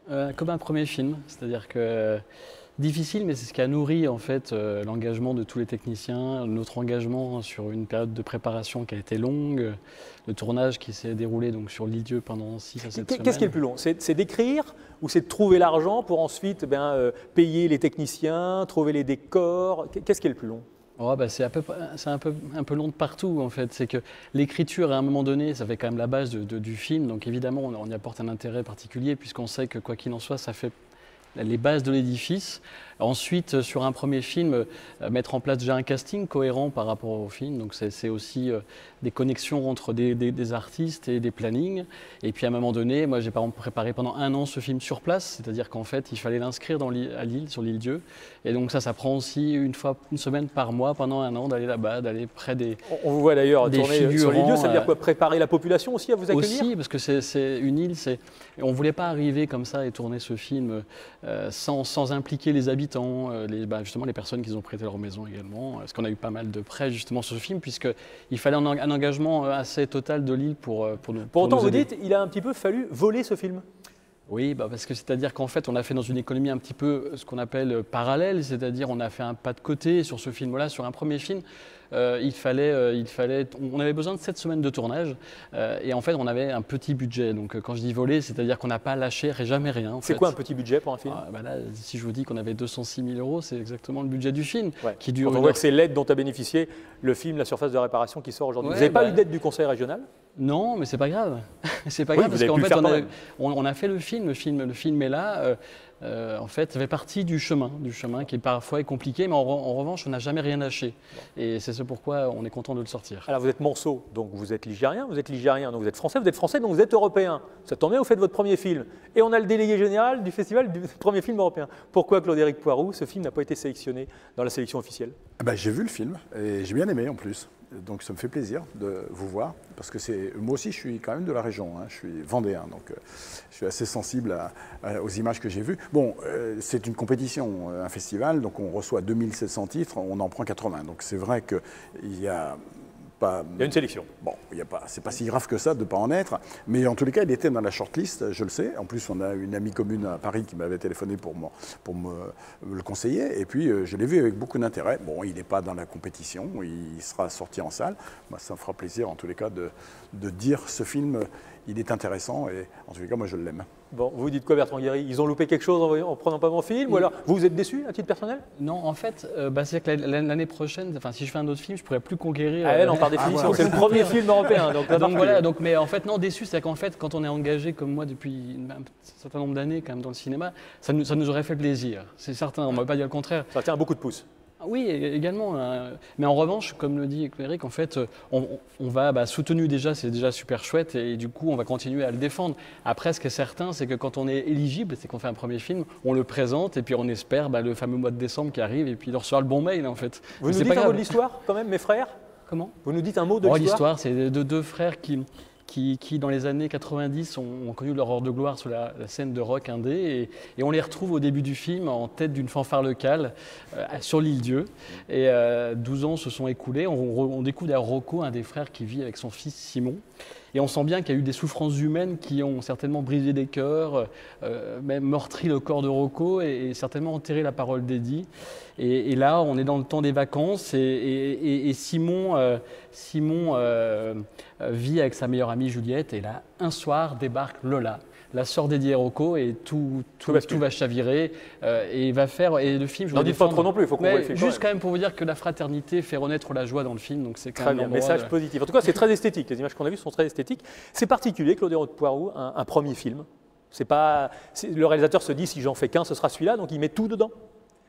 euh, Comme un premier film, c'est-à-dire que difficile, mais c'est ce qui a nourri en fait euh, l'engagement de tous les techniciens, notre engagement sur une période de préparation qui a été longue, le tournage qui s'est déroulé donc sur l'Île-Dieu pendant six à sept semaines. Qu'est-ce qui est le plus long? C'est d'écrire ou c'est de trouver l'argent pour ensuite ben, euh, payer les techniciens, trouver les décors? Qu'est-ce qui est le plus long? Oh, bah, c'est un peu, un, peu, un peu long de partout en fait. C'est que l'écriture à un moment donné, ça fait quand même la base de, de, du film, donc évidemment on, on y apporte un intérêt particulier puisqu'on sait que quoi qu'il en soit, ça fait les bases de l'édifice. Ensuite, sur un premier film, euh, mettre en place déjà un casting cohérent par rapport au film. Donc c'est aussi euh, des connexions entre des, des, des artistes et des plannings. Et puis à un moment donné, moi j'ai par exemple préparé pendant un an ce film sur place, c'est-à-dire qu'en fait il fallait l'inscrire à Lille, sur l'Île-Dieu. Et donc ça, ça prend aussi une fois, une semaine par mois pendant un an d'aller là-bas, d'aller près des On vous voit d'ailleurs tourner figurants, sur l'Île-Dieu, ça veut dire quoi? Préparer la population aussi à vous accueillir? Aussi, parce que c'est une île, on ne voulait pas arriver comme ça et tourner ce film euh, sans, sans impliquer les habitants, les, bah, justement les personnes qui ont prêté leur maison également, parce qu'on a eu pas mal de prêts justement sur ce film, puisqu'il fallait un, un engagement assez total de l'île pour, pour nous. Pour autant, vous dites, il a un petit peu fallu voler ce film? Oui, bah parce que c'est-à-dire qu'en fait, on a fait dans une économie un petit peu ce qu'on appelle parallèle, c'est-à-dire on a fait un pas de côté sur ce film-là, sur un premier film. Euh, il fallait, euh, il fallait, on avait besoin de sept semaines de tournage euh, et en fait on avait un petit budget. Donc euh, quand je dis voler, c'est-à-dire qu'on n'a pas lâché jamais rien. C'est quoi un petit budget pour un film? ah, bah là, si je vous dis qu'on avait deux cent six mille euros, c'est exactement le budget du film. Ouais. Qui dure Quand on voit que c'est l'aide dont a bénéficié le film La surface de réparation qui sort aujourd'hui. Ouais, vous n'avez bah... pas eu d'aide du conseil régional? Non, mais c'est pas grave. C'est pas oui, grave parce qu'en fait on a, on, on a fait le film, le film, le film est là. Euh, Euh, en fait, ça fait partie du chemin, du chemin qui est parfois est compliqué, mais en, en revanche, on n'a jamais rien lâché. Bon. Et c'est ce pourquoi on est content de le sortir. Alors, vous êtes Manceau, donc vous êtes ligérien, vous êtes ligérien, donc vous êtes français, vous êtes français, donc vous êtes européen. Ça tombe bien, vous faites votre premier film. Et on a le délégué général du festival du premier film européen. Pourquoi Claude-Éric Poiroux, ce film n'a pas été sélectionné dans la sélection officielle? Ben, j'ai vu le film et j'ai bien aimé en plus. Donc ça me fait plaisir de vous voir, parce que c'est moi aussi je suis quand même de la région, hein, je suis vendéen, donc euh, je suis assez sensible à, à, aux images que j'ai vues. Bon, euh, c'est une compétition, un festival, donc on reçoit deux mille sept cents titres, on en prend quatre-vingts, donc c'est vrai qu'il y a... Pas, il y a une sélection. Bon, il y a pas, c'est pas si grave que ça de ne pas en être, mais en tous les cas, il était dans la shortlist, je le sais. En plus, on a une amie commune à Paris qui m'avait téléphoné pour, me, pour me, me le conseiller, et puis euh, je l'ai vu avec beaucoup d'intérêt. Bon, il n'est pas dans la compétition, il sera sorti en salle. Moi, ça me fera plaisir, en tous les cas, de, de dire ce film, il est intéressant, et en tous les cas, moi, je l'aime. Bon, vous dites quoi, Bertrand Guéry? Ils ont loupé quelque chose en, en prenant pas mon film? Ou alors, vous, vous êtes déçu à titre personnel? Non, en fait, euh, bah, c'est que l'année prochaine, enfin, si je fais un autre film, je pourrais plus conquérir. Ah, non, par définition, ah, voilà. C'est le premier film européen. Donc, donc voilà, donc, mais en fait, non, déçu, c'est qu'en fait, quand on est engagé comme moi depuis un certain nombre d'années quand même dans le cinéma, ça nous, ça nous aurait fait plaisir. C'est certain, on ne va pas dire le contraire. Ça tient beaucoup de pouces. Oui, également. Euh, mais en revanche, comme le dit Eric, en fait, on, on va bah, soutenu déjà, c'est déjà super chouette, et, et du coup, on va continuer à le défendre. Après, ce qui est certain, c'est que quand on est éligible, c'est qu'on fait un premier film, on le présente, et puis on espère bah, le fameux mois de décembre qui arrive, et puis il recevoir le bon mail, en fait. Vous nous dites un mot de l'histoire, quand même, mes frères? Comment? Vous nous dites un mot de l'histoire? Oh, l'histoire, c'est de deux frères qui... Qui, qui, dans les années quatre-vingt-dix, ont, ont connu leur heure de gloire sur la, la scène de rock indé. Et, et on les retrouve au début du film en tête d'une fanfare locale euh, sur l'Île-Dieu. Et euh, douze ans se sont écoulés. On, on découvre d'ailleurs Rocco, un des frères qui vit avec son fils Simon. Et on sent bien qu'il y a eu des souffrances humaines qui ont certainement brisé des cœurs, euh, même meurtri le corps de Rocco et, et certainement enterré la parole d'Eddie. Et, et là, on est dans le temps des vacances et, et, et Simon, euh, Simon euh, vit avec sa meilleure amie Juliette. Et là, un soir, débarque Lola, la sœur d'Eddie et Rocco, et tout, tout, tout, tout va chavirer. Euh, et il va faire. Et le film, je n'en dites pas trop non plus, il faut qu'on voit le film. Juste quand même pour vous dire que la fraternité fait renaître la joie dans le film. Donc c'est quand très même bien, message de... positif. En tout cas, c'est très esthétique. Les images qu'on a vues sont très esthétiques. C'est particulier, Claude-Éric Poiroux, un, un premier film. C'est pas, le réalisateur se dit si j'en fais qu'un, ce sera celui-là, donc il met tout dedans.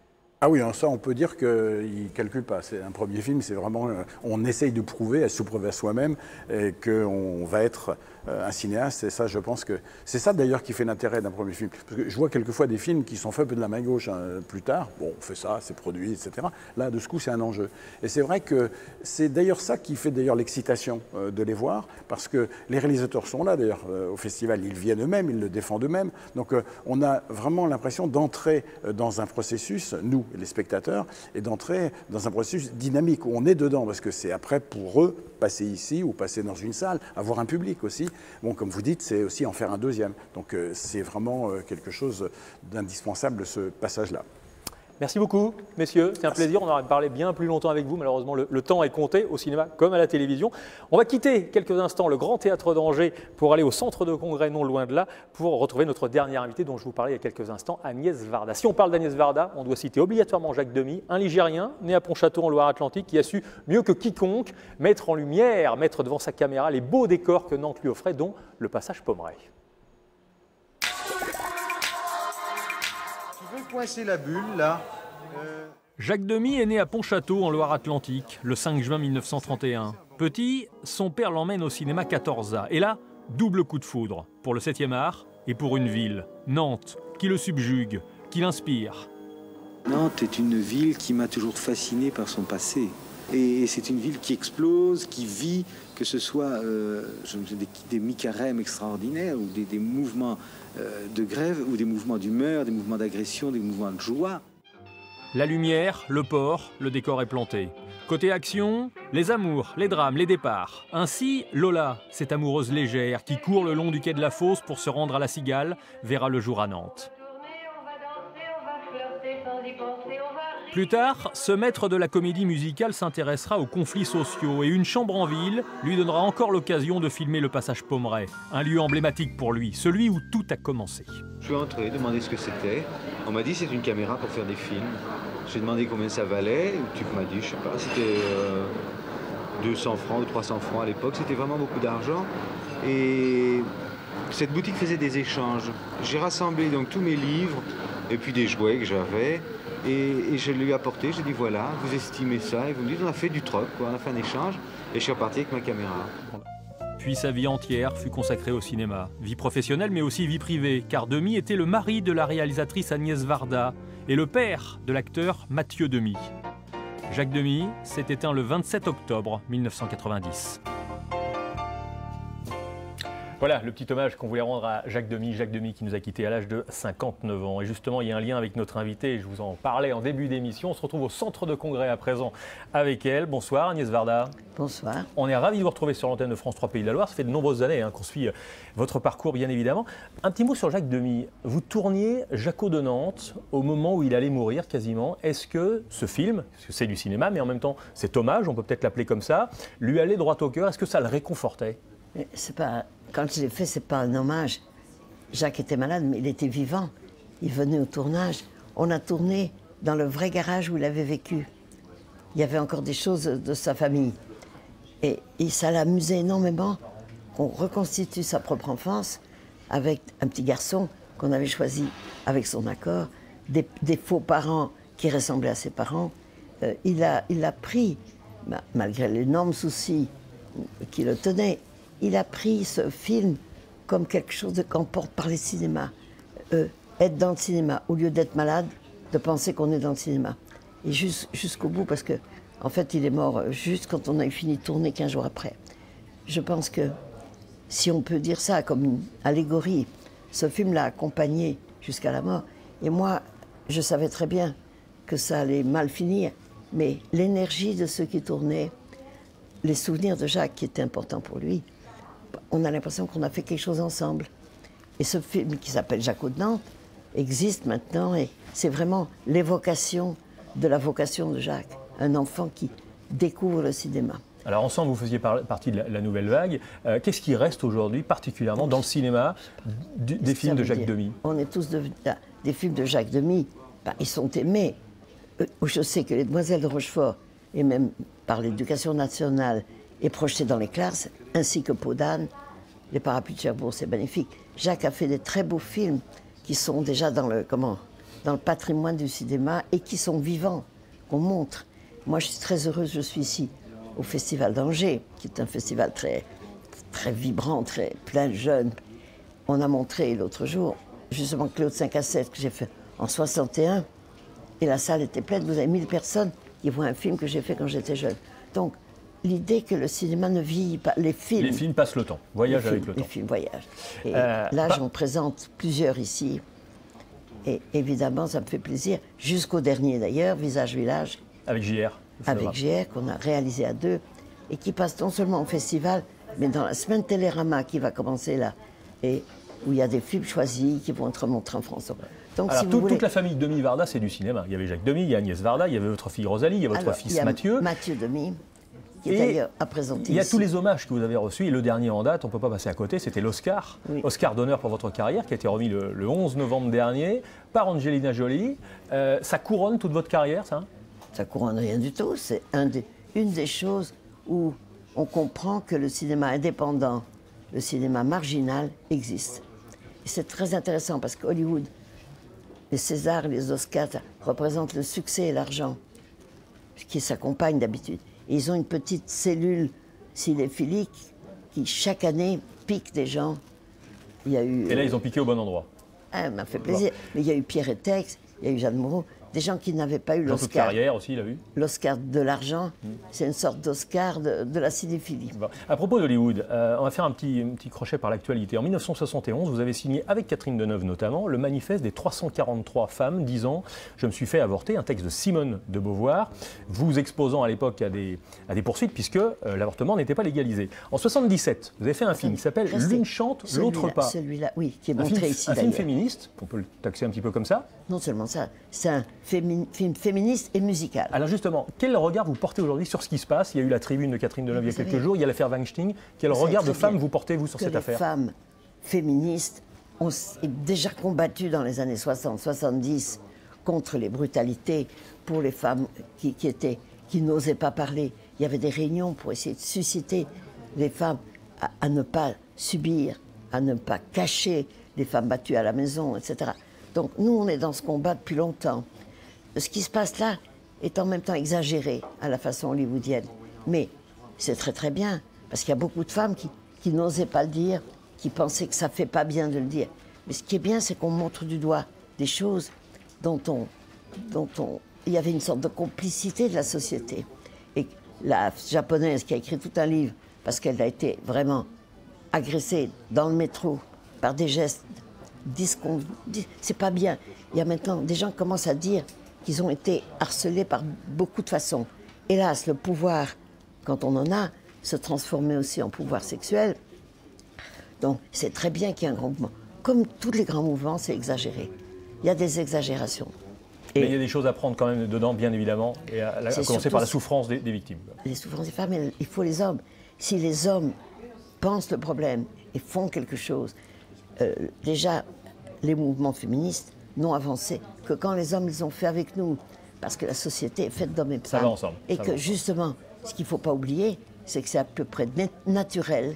Ah oui, ça on peut dire qu'il ne calcule pas. C'est un premier film, c'est vraiment, on essaye de prouver, à se prouver à soi-même, qu'on va être un cinéaste. Et ça, je pense que c'est ça d'ailleurs qui fait l'intérêt d'un premier film. Parce que je vois quelquefois des films qui sont faits un peu de la main gauche hein, plus tard. Bon, on fait ça, c'est produit, et cetera. Là, de ce coup, c'est un enjeu. Et c'est vrai que c'est d'ailleurs ça qui fait d'ailleurs l'excitation euh, de les voir, parce que les réalisateurs sont là d'ailleurs euh, au festival, ils viennent eux-mêmes, ils le défendent eux-mêmes. Donc euh, on a vraiment l'impression d'entrer euh, dans un processus, nous, les spectateurs, et d'entrer dans un processus dynamique où on est dedans, parce que c'est après pour eux passer ici ou passer dans une salle, avoir un public aussi. Bon, comme vous dites, c'est aussi en faire un deuxième. Donc euh, c'est vraiment euh, quelque chose d'indispensable, ce passage-là. Merci beaucoup, messieurs. C'est un plaisir. On aurait parlé bien plus longtemps avec vous. Malheureusement, le, le temps est compté au cinéma comme à la télévision. On va quitter quelques instants le Grand Théâtre d'Angers pour aller au centre de congrès, non loin de là, pour retrouver notre dernière invitée dont je vous parlais il y a quelques instants, Agnès Varda. Si on parle d'Agnès Varda, on doit citer obligatoirement Jacques Demy, un Ligérien né à Pontchâteau en Loire-Atlantique qui a su mieux que quiconque mettre en lumière, mettre devant sa caméra les beaux décors que Nantes lui offrait, dont le passage Pommeraye. Coincer la bulle là. Euh... Jacques Demy est né à Pontchâteau en Loire-Atlantique le cinq juin mille neuf cent trente et un. Petit, son père l'emmène au cinéma quatorze A. Et là, double coup de foudre pour le septième art et pour une ville, Nantes, qui le subjugue, qui l'inspire. Nantes est une ville qui m'a toujours fasciné par son passé. Et c'est une ville qui explose, qui vit, que ce soit euh, des, des mi-carêmes extraordinaires ou des, des mouvements euh, de grève ou des mouvements d'humeur, des mouvements d'agression, des mouvements de joie. La lumière, le port, le décor est planté. Côté action, les amours, les drames, les départs. Ainsi, Lola, cette amoureuse légère qui court le long du quai de la Fosse pour se rendre à la Cigale, verra le jour à Nantes. Plus tard, ce maître de la comédie musicale s'intéressera aux conflits sociaux et une chambre en ville lui donnera encore l'occasion de filmer le passage Pommeraye, un lieu emblématique pour lui, celui où tout a commencé. Je suis entré, demandé ce que c'était. On m'a dit c'est une caméra pour faire des films. J'ai demandé combien ça valait. Tu m'as dit, je sais pas, c'était euh, deux cents francs ou trois cents francs à l'époque. C'était vraiment beaucoup d'argent. Et cette boutique faisait des échanges. J'ai rassemblé donc tous mes livres et puis des jouets que j'avais. Et, et je lui ai apporté, j'ai dit voilà, vous estimez ça, et vous me dites on a fait du troc, quoi, on a fait un échange, et je suis reparti avec ma caméra. Puis sa vie entière fut consacrée au cinéma, vie professionnelle mais aussi vie privée, car Demy était le mari de la réalisatrice Agnès Varda et le père de l'acteur Mathieu Demy. Jacques Demy s'est éteint le vingt-sept octobre mille neuf cent quatre-vingt-dix. Voilà le petit hommage qu'on voulait rendre à Jacques Demy. Jacques Demy qui nous a quittés à l'âge de cinquante-neuf ans. Et justement, il y a un lien avec notre invitée. Je vous en parlais en début d'émission. On se retrouve au centre de congrès à présent avec elle. Bonsoir Agnès Varda. Bonsoir. On est ravis de vous retrouver sur l'antenne de France trois Pays de la Loire. Ça fait de nombreuses années hein, qu'on suit votre parcours, bien évidemment. Un petit mot sur Jacques Demy. Vous tourniez Jacquot de Nantes au moment où il allait mourir quasiment. Est-ce que ce film, parce que c'est du cinéma, mais en même temps cet hommage, on peut peut-être l'appeler comme ça, lui allait droit au cœur? Est-ce que ça le réconfortait? C'est pas... Quand je l'ai fait, c'est pas un hommage. Jacques était malade, mais il était vivant. Il venait au tournage. On a tourné dans le vrai garage où il avait vécu. Il y avait encore des choses de sa famille. Et, et ça l'amusait énormément qu'on reconstitue sa propre enfance avec un petit garçon qu'on avait choisi avec son accord, des, des faux parents qui ressemblaient à ses parents. Euh, il, a, il a pris, bah, malgré l'énorme souci qui le tenait, il a pris ce film comme quelque chose qu'on porte par les cinémas. Euh, être dans le cinéma, au lieu d'être malade, de penser qu'on est dans le cinéma. Et jusqu'au bout, parce que en fait, il est mort juste quand on a fini de tourner, quinze jours après. Je pense que, si on peut dire ça comme une allégorie, ce film l'a accompagné jusqu'à la mort. Et moi, je savais très bien que ça allait mal finir, mais l'énergie de ceux qui tournaient, les souvenirs de Jacques qui étaient importants pour lui, on a l'impression qu'on a fait quelque chose ensemble. Et ce film qui s'appelle Jacquot de Nantes existe maintenant et c'est vraiment l'évocation de la vocation de Jacques, un enfant qui découvre le cinéma. Alors ensemble, vous faisiez par partie de la, la nouvelle vague. Euh, Qu'est-ce qui reste aujourd'hui, particulièrement dans le cinéma, du, des films de Jacques Demy? On est tous devenus ah, des films de Jacques Demy. Ben, ils sont aimés. Euh, je sais que Les Demoiselles de Rochefort, et même par l'Éducation nationale, est projeté dans les classes, ainsi que Peau d'âne, Les Parapluies de Cherbourg, c'est magnifique. Jacques a fait des très beaux films qui sont déjà dans le, comment, dans le patrimoine du cinéma et qui sont vivants, qu'on montre. Moi, je suis très heureuse, je suis ici au Festival d'Angers, qui est un festival très, très vibrant, très plein de jeunes. On a montré l'autre jour, justement, Claude cinq à sept, que j'ai fait en soixante et un, et la salle était pleine. Vous avez mille personnes qui voient un film que j'ai fait quand j'étais jeune. Donc, l'idée que le cinéma ne vieillit pas, les films... Les films passent le temps, voyagent avec le temps. Les films voyagent. Et euh, là, pas... j'en présente plusieurs ici. Et évidemment, ça me fait plaisir, jusqu'au dernier d'ailleurs, Visage Village. Avec J R. Avec J R, qu'on a réalisé à deux, et qui passe non seulement au festival, mais dans la semaine Télérama qui va commencer là, et où il y a des films choisis qui vont être montrés en France. Donc, Alors, si vous tout, voulez... toute la famille Demy-Varda, c'est du cinéma. Il y avait Jacques Demy, il y a Agnès Varda, il y avait votre fille Rosalie, il y a votre Alors, fils il y a Mathieu. Mathieu Demy, qui est Et d'ailleurs à présenter il y a ici. tous les hommages que vous avez reçus, et le dernier en date, on ne peut pas passer à côté, c'était l'Oscar. Oui. Oscar d'honneur pour votre carrière, qui a été remis le, le onze novembre dernier par Angelina Jolie. Euh, ça couronne toute votre carrière, ça? Ça couronne rien du tout. C'est un des, une des choses où on comprend que le cinéma indépendant, le cinéma marginal existe. Et c'est très intéressant parce qu'Hollywood, les Césars et les Oscars représentent le succès et l'argent qui s'accompagnent d'habitude. Et ils ont une petite cellule cinéphilique qui, chaque année, pique des gens. Il y a eu, Et là, ils ont piqué au bon endroit. Ah, ça m'a fait plaisir. Mais il y a eu Pierre Etex, il y a eu Jeanne Moreau, des gens qui n'avaient pas eu Dans toute l'Oscar. carrière aussi, il a vu. L'Oscar de l'argent, Mm. c'est une sorte d'Oscar de, de la cinéphilie. Bon. À propos d'Hollywood, euh, on va faire un petit, un petit crochet par l'actualité. En mille neuf cent soixante et onze, vous avez signé, avec Catherine Deneuve notamment, le manifeste des trois cent quarante-trois femmes disant « Je me suis fait avorter », un texte de Simone de Beauvoir, vous exposant à l'époque à des, à des poursuites puisque euh, l'avortement n'était pas légalisé. En soixante-dix-sept, vous avez fait un film qui s'appelle « L'une chante, l'autre pas ». Celui-là, oui, qui est Un montré film, ici un film d'ailleurs. féministe, on peut le taxer un petit peu comme ça. Non seulement ça, c'est un fémi- film féministe et musical. Alors justement, quel regard vous portez aujourd'hui sur ce qui se passe? Il y a eu la tribune de Catherine Deneuve il y a Vous quelques savez, jours, il y a l'affaire Weinstein. Quel Vous savez regard de très femme bien vous portez, vous, sur que cette les affaire? femmes féministes ont s- déjà combattu dans les années soixante soixante-dix contre les brutalités pour les femmes qui, qui étaient, qui n'osaient pas parler. Il y avait des réunions pour essayer de susciter les femmes à, à ne pas subir, à ne pas cacher les femmes battues à la maison, et cetera. Donc nous, on est dans ce combat depuis longtemps. Ce qui se passe là est en même temps exagéré à la façon hollywoodienne. Mais c'est très très bien, parce qu'il y a beaucoup de femmes qui, qui n'osaient pas le dire, qui pensaient que ça ne fait pas bien de le dire. Mais ce qui est bien, c'est qu'on montre du doigt des choses dont on, dont on... Il y avait une sorte de complicité de la société. Et la japonaise qui a écrit tout un livre, parce qu'elle a été vraiment agressée dans le métro par des gestes discon... C'est pas bien. Il y a maintenant des gens qui commencent à dire qu'ils ont été harcelés par beaucoup de façons. Hélas, le pouvoir, quand on en a, se transformait aussi en pouvoir sexuel. Donc c'est très bien qu'il y ait un grand mouvement. Comme tous les grands mouvements, c'est exagéré. Il y a des exagérations. Mais il y a des choses à prendre quand même dedans, bien évidemment, et à, à C'est commencer par la surtout- souffrance des, des victimes. Les souffrances des femmes, il faut les hommes. Si les hommes pensent le problème et font quelque chose, euh, déjà, les mouvements féministes n'ont avancé que quand les hommes les ont fait avec nous. Parce que la société est faite d'hommes et de Ça femmes. va ensemble, Et ça que va. justement, ce qu'il ne faut pas oublier, c'est que c'est à peu près nat- naturel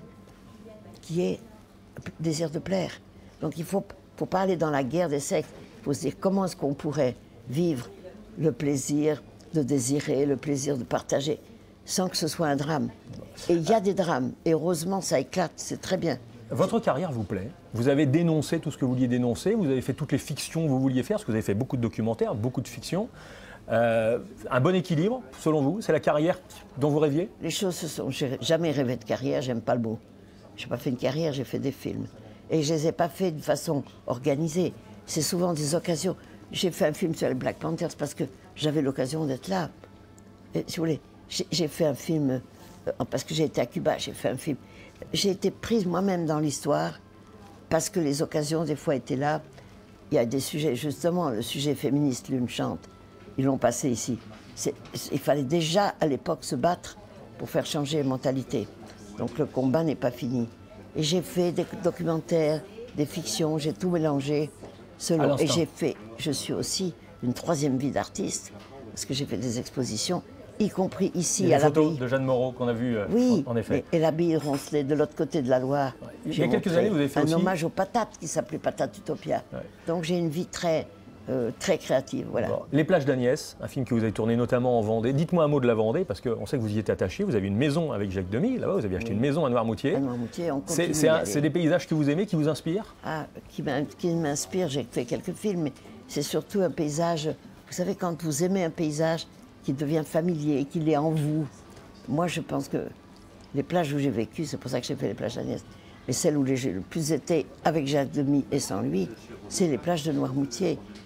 qui est le désir de plaire. Donc il ne faut, faut pas aller dans la guerre des sexes. Il faut se dire comment est-ce qu'on pourrait vivre le plaisir de désirer, le plaisir de partager, sans que ce soit un drame. Et il y a des drames. Et heureusement, ça éclate. C'est très bien. Votre carrière vous plaît? Vous avez dénoncé tout ce que vous vouliez dénoncer, vous avez fait toutes les fictions que vous vouliez faire, parce que vous avez fait beaucoup de documentaires, beaucoup de fictions. Euh, un bon équilibre, selon vous? C'est la carrière dont vous rêviez? Les choses se sont... J'ai jamais rêvé de carrière, j'aime pas le mot. J'ai pas fait une carrière, j'ai fait des films. Et je les ai pas faits de façon organisée. C'est souvent des occasions. J'ai fait un film sur les Black Panthers parce que j'avais l'occasion d'être là. Et, si vous voulez, j'ai j'ai fait un film, euh, parce que j'ai été à Cuba, j'ai fait un film. J'ai été prise moi-même dans l'histoire parce que les occasions, des fois, étaient là. Il y a des sujets, justement, le sujet féministe, L'une chante, ils l'ont passé ici. C'est- Il fallait déjà, à l'époque, se battre pour faire changer les mentalités. Donc le combat n'est pas fini. Et j'ai fait des documentaires, des fictions, j'ai tout mélangé. À Selon. l'instant. Et j'ai fait, je suis aussi une troisième vie d'artiste, parce que j'ai fait des expositions, y compris ici Il y a à des photos l'abbaye. de Jeanne Moreau qu'on a vues, euh, Oui, en, en effet. et, et l'abbaye Roncelet, de l'autre côté de la Loire. Il y a J'ai quelques montré années, vous avez fait un aussi- hommage aux patates qui s'appelait Patate Utopia. Donc j'ai une vie très, euh, très créative. Voilà. Bon, Les plages d'Agnès, un film que vous avez tourné notamment en Vendée. Dites-moi un mot de la Vendée, parce qu'on sait que vous y êtes attaché. Vous avez une maison avec Jacques Demy, là-bas, vous avez acheté Oui. une maison à Noirmoutier. À Noirmoutier, on C'est continue c'est d'y un- aller. c'est des paysages que vous aimez, qui vous inspirent? Ah, qui m'in- qui m'inspire, j'ai fait quelques films, mais c'est surtout un paysage. Vous savez, quand vous aimez un paysage qui devient familier, qu'il est en vous. Moi, je pense que les plages où j'ai vécu, c'est pour ça que j'ai fait les plages d'Agnès, mais celles où j'ai le plus été avec Jacques Demy et sans lui, c'est les plages de Noirmoutier.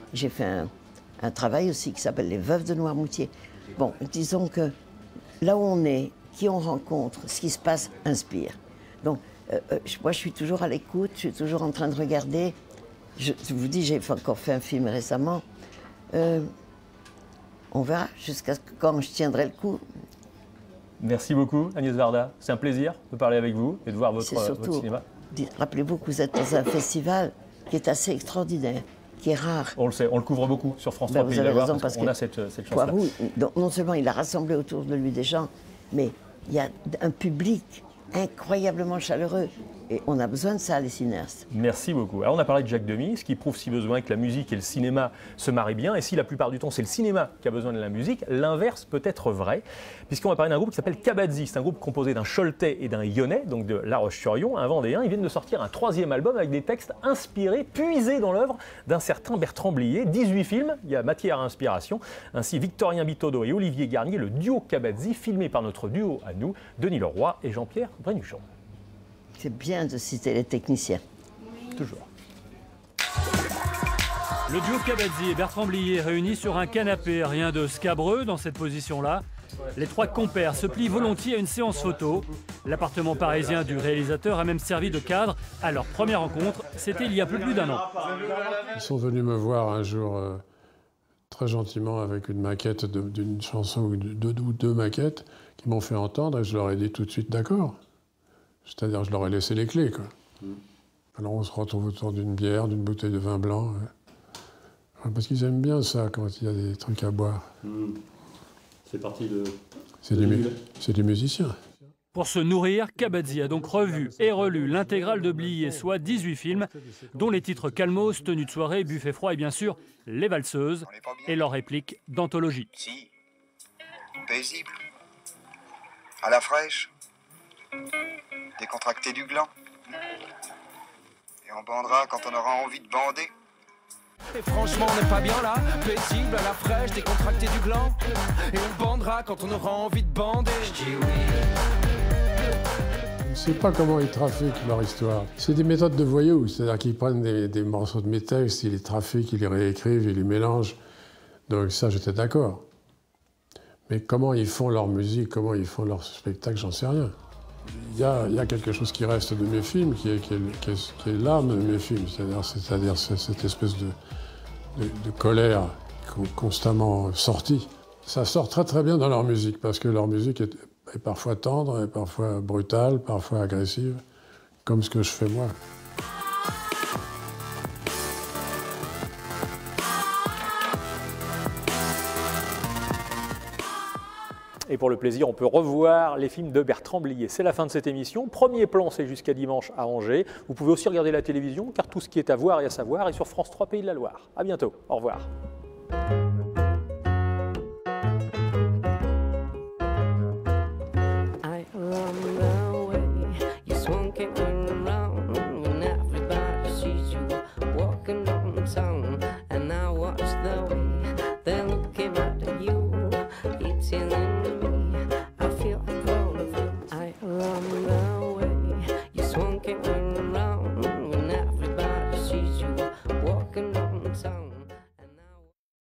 j'ai fait un, un travail aussi qui s'appelle Les Veuves de Noirmoutier. Bon, disons que là où on est, qui on rencontre, ce qui se passe inspire. Donc, euh, euh, moi, je suis toujours à l'écoute, je suis toujours en train de regarder. Je, je vous dis, j'ai encore fait un film récemment. Euh, on verra jusqu'à quand je tiendrai le coup. Merci beaucoup, Agnès Varda. C'est un plaisir de parler avec vous et de voir votre, surtout, votre cinéma. Rappelez-vous que vous êtes dans un festival qui est assez extraordinaire, qui est rare. On le sait, on le couvre beaucoup sur France ben trois Pays de la Loire, parce parce qu'on que a cette, cette chance-là. Poirou, donc, non seulement il a rassemblé autour de lui des gens, mais il y a un public incroyablement chaleureux. Et on a besoin de ça, les cinéastes. Merci beaucoup. Alors on a parlé de Jacques Demy, ce qui prouve si besoin que la musique et le cinéma se marient bien. Et si la plupart du temps c'est le cinéma qui a besoin de la musique, l'inverse peut être vrai. Puisqu'on va parler d'un groupe qui s'appelle Kabadzi. C'est un groupe composé d'un Choletais et d'un Yonnais, donc de La Roche-sur-Yon, un Vendéen. Ils viennent de sortir un troisième album avec des textes inspirés, puisés dans l'œuvre d'un certain Bertrand Blier. dix-huit films, il y a matière à inspiration. Ainsi, Victorien Bitodo et Olivier Garnier, le duo Kabadzi, filmé par notre duo à nous, Denis Leroy et Jean-Pierre Brénuchon. C'est bien de citer les techniciens. Toujours. Le duo Kabadzi et Bertrand Blier réunis sur un canapé, rien de scabreux dans cette position-là. Les trois compères se plient volontiers à une séance photo. L'appartement parisien du réalisateur a même servi de cadre à leur première rencontre. C'était il y a un peu plus d'un an. Ils sont venus me voir un jour euh, très gentiment avec une maquette d'une chanson ou deux, deux, deux maquettes qui m'ont fait entendre et je leur ai dit tout de suite d'accord. C'est-à-dire je leur ai laissé les clés, quoi. Mm. Alors on se retrouve autour d'une bière, d'une bouteille de vin blanc. Euh, parce qu'ils aiment bien ça, quand il y a des trucs à boire. Mm. C'est parti de... C'est du, mu du musicien. Pour se nourrir, Kabadzi a donc revu et relu l'intégrale de Blier, soit dix-huit films, dont les titres Calmos, Tenue de soirée, Buffet froid et bien sûr Les Valseuses, et leurs répliques d'anthologie. Si, paisible, à la fraîche, décontracté du gland. Et on bandera quand on aura envie de bander. Et franchement, on n'est pas bien là, paisible, à la fraîche, décontracté du gland. Et on bandera quand on aura envie de bander. Je dis oui. Je ne sais pas comment ils trafiquent leur histoire. C'est des méthodes de voyous, c'est-à-dire qu'ils prennent des, des morceaux de mes textes, ils les trafiquent, ils les réécrivent, ils les mélangent. Donc ça, j'étais d'accord. Mais comment ils font leur musique, comment ils font leur spectacle, j'en sais rien. Il y, a, il y a quelque chose qui reste de mes films, qui est, qui est, qui est, qui est l'âme de mes films, c'est-à-dire c'est-à-dire cette espèce de, de, de colère constamment sortie. Ça sort très très bien dans leur musique, parce que leur musique est, est parfois tendre, est parfois brutale, parfois agressive, comme ce que je fais moi. Et pour le plaisir, on peut revoir les films de Bertrand Blier. C'est la fin de cette émission. Premier plan, c'est jusqu'à dimanche à Angers. Vous pouvez aussi regarder la télévision, car tout ce qui est à voir et à savoir est sur France trois Pays de la Loire. À bientôt. Au revoir. It's in the